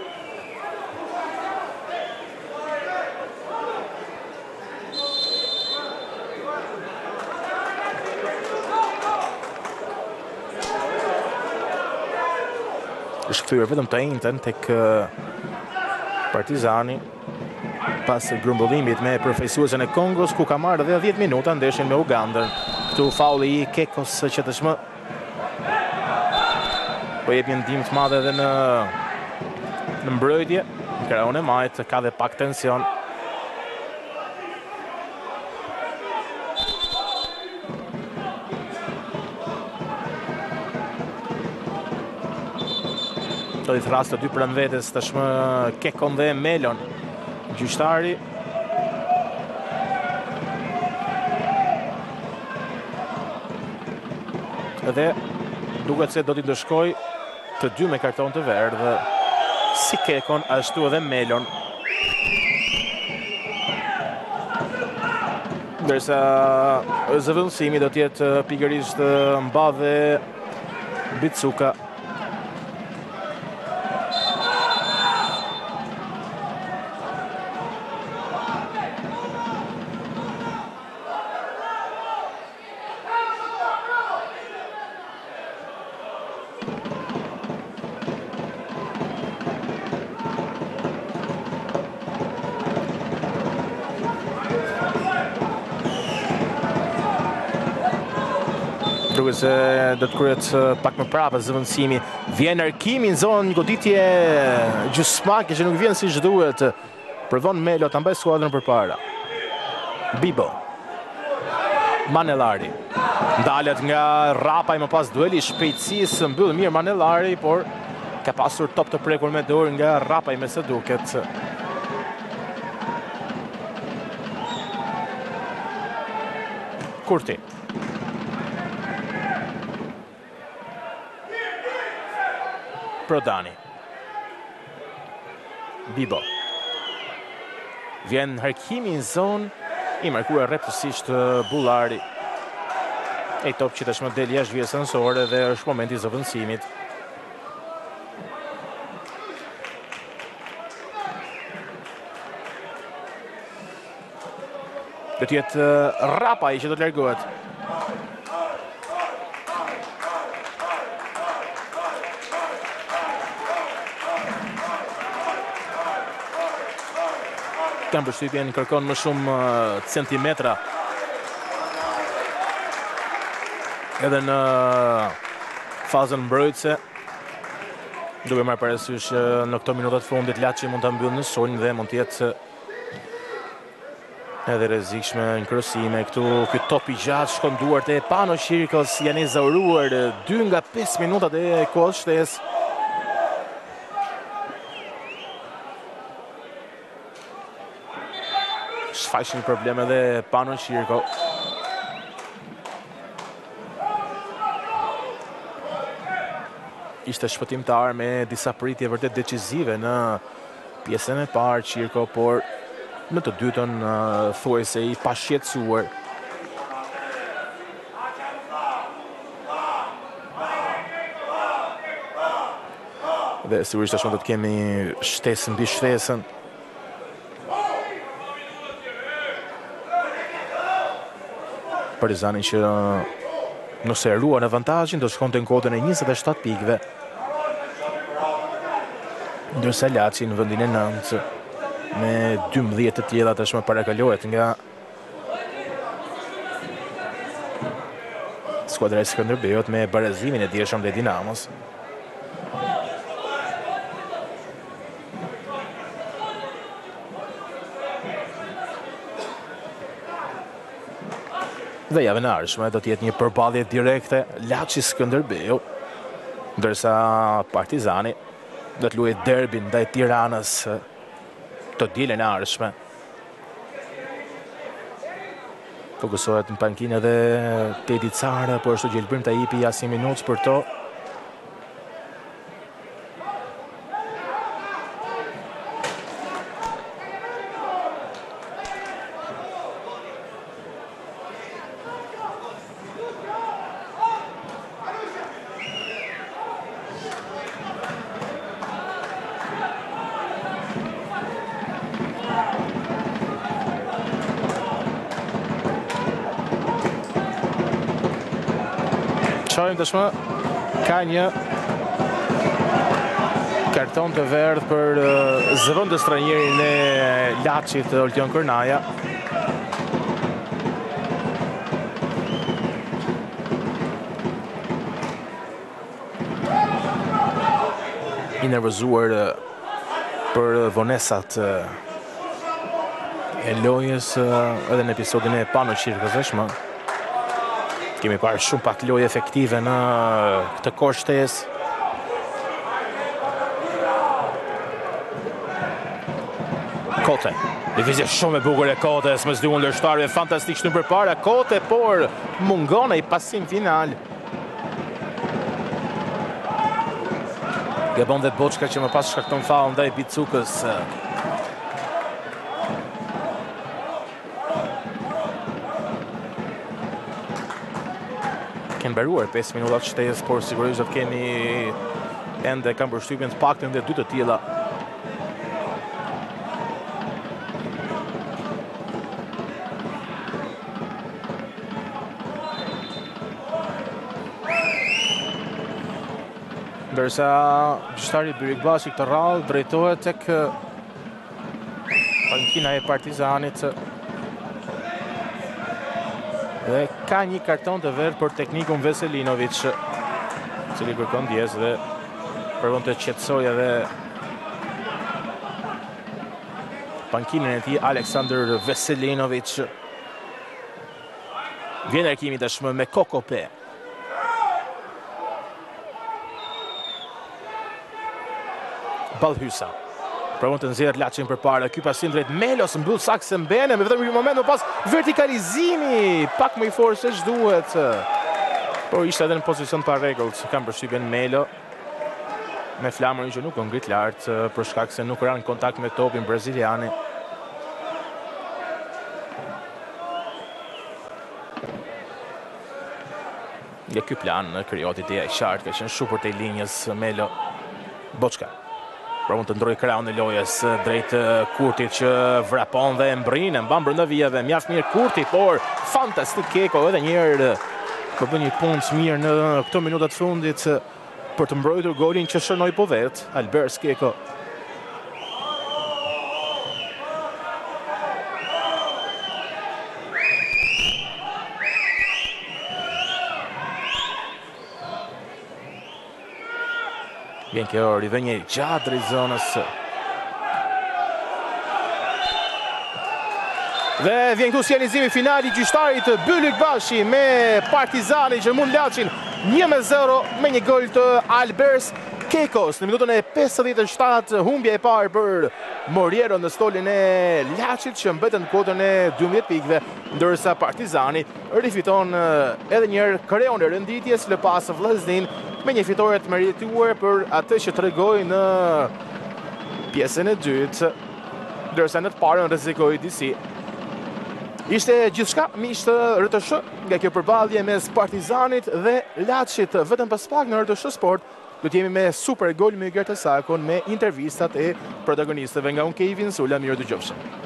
Është kthyer vetëm të njëjtën tek Partizani pas grumbullimit me përfaqësuesen e Kongos, ku ka marrë edhe 10 minuta ndeshjen me Ugandën. Këtu faulli i Kekos që tashmë po jep një ndihmë të madhe edhe në mbrojtje. Në krahun e majt ka dhe pak tension. Do i thras të dy pranë vetes tashmë Kekon dhe Melon. Gjyqtari. Edhe duket se do t'i ndëshkoj të dy me karton të verdh. Si Kekon, ashtu edhe Melon. Ndërsa zëvendësimi do t'jetë pikërisht Mba dhe Bitsuka. Duket se do të kryet pak më prapë zëvendësimi. Vjen arkimi në zonë, një goditje gjysmake që nuk vjen siç duhet. Provon Melo ta mbajë skuadrën përpara. Bibo. Manellari. Ndalet nga Rapaj më pas dueli shpejtësisë, mbyll mirë Manellari, por ka pasur top të prekur me dorë nga Rapaj me së duket. Kurti. Prodani. Bibo. Vjen harkimi në zonë, i markuar rreptësisht Bullari. E top që tashmë del jashtë vijës sensore dhe është momenti i zëvendësimit. Do të jetë Rapaj që do të largohet. Kam përshtypjen kërkon më shumë centimetra edhe në fazën mbrojtëse. Duke marrë parasysh në këto minutat fundit Laçi mund ta mbyllë në sulm dhe mund të jetë edhe rrezikshme në krosime. Ky top i gjatë shkon duart e Pano Shirkos, janë ezauruar 2 nga 5 minutat e kohës shtesë. Shfaqin probleme dhe Pano Shirko. Ishte shpëtimtar me disa pritje vërtet decisive në pjesën e parë Shirko, por në të dytën thuajse i pashqetësuar. Dhe sigurisht tashmë do të kemi shtesën mbi shtesën. Partizani që nëse ruan avantazhin do shkonte në kotën e 27 pikëve. Ndërsa Laçi në vendin e 9 me 12 të tjera tashmë parakalohet nga skuadra e Skënderbeut me barazimin e dieshëm dhe Dinamos. Dhe javën e ardhshme do të jetë një përballje direkte Laçi Skënderbeu, ndërsa Partizani do të luajë derbin ndaj Tiranës të dielën e ardhshme. Fokusohet në pankinë edhe Tedi Cara, por ashtu Gjelbrim Tajipi asnjë minutë për to. Shojmë tashmë, ka një karton të verdhë për zëvendës trajnerin e Laçit, Oltion Kornaja. I nervozuar për vonesat e lojës edhe në episodin e Pano Shirkos tashmë. Kemi parë shumë pak lojë efektive në këtë kohë shtesë. Kote, lëvizje shumë e bukur e Kotes, mes dy kundërshtarëve fantastik shtynë përpara Kote, por mungon ai pasim final. Gabon dhe Boçka që më pas shkakton faull ndaj Bicukës. Kenë mbaruar 5 minutat shtesë, por sigurisht do të kemi ende kam përshtypjen të paktën dhe 2 të tilla. Ndërsa gjyqtari Byrikbashi këtë radhë drejtohet tek pankina e Partizanit. Dhe ka një karton të verdhë për teknikun Veselinovic, cili kërkon ndjes dhe përvon të qetësoj edhe pankinën e tij Aleksandr Veselinovic. Vjen Erkimi tashmë me Kokope. Ballhysa. Provon të nxjerrë Laçin përpara. Ky pasim drejt Melos mbyll saktë Mbene me vetëm një moment më pas vertikalizimi pak më i fortë se ç'duhet. Por ishte edhe në pozicion pa rregull, kam përshtypjen Melo me flamërin që nuk u ngrit lart për shkak se nuk ran kontakt me topin braziliani. Nga ky plan krijohet ideja e qartë, ka qenë shupër te linjës Melo. Boçka. Provon të ndrojë krahun e lojës drejt Kurtit që vrapon dhe mbrin, mban brenda vijave. Mjaft mirë Kurti, por fantastik Keko edhe një herë po bën një punë të mirë në këto minuta të fundit për të mbrojtur golin që shënoi po vet Albert Keko. Vjen kjo rivënje gjatë drejt zonës. Dhe vjen këtu sinjalizimi finali i gjyqtarit Bylyk Bashi me Partizani që mund Laçin 1-0 me një gol të Albert Kekos. Në minutën e 57 humbja e parë për Moriero në stolin e Laçit që mbetën në kodën e 12 pikëve, ndërsa Partizani rifiton edhe një herë kreon e renditjes lë pas Vllaznin me një fitore të merituar për atë që tregoi në pjesën e dytë, ndërsa në të parën rrezikoi disi. Ishte gjithçka miq të RTS nga kjo përballje mes Partizanit dhe Laçit. Vetëm pas pak në RTS Sport do të jemi me super gol me Gerta Sakon me intervistat e protagonistëve nga unë Kevin Sula. Mirë dëgjofshim.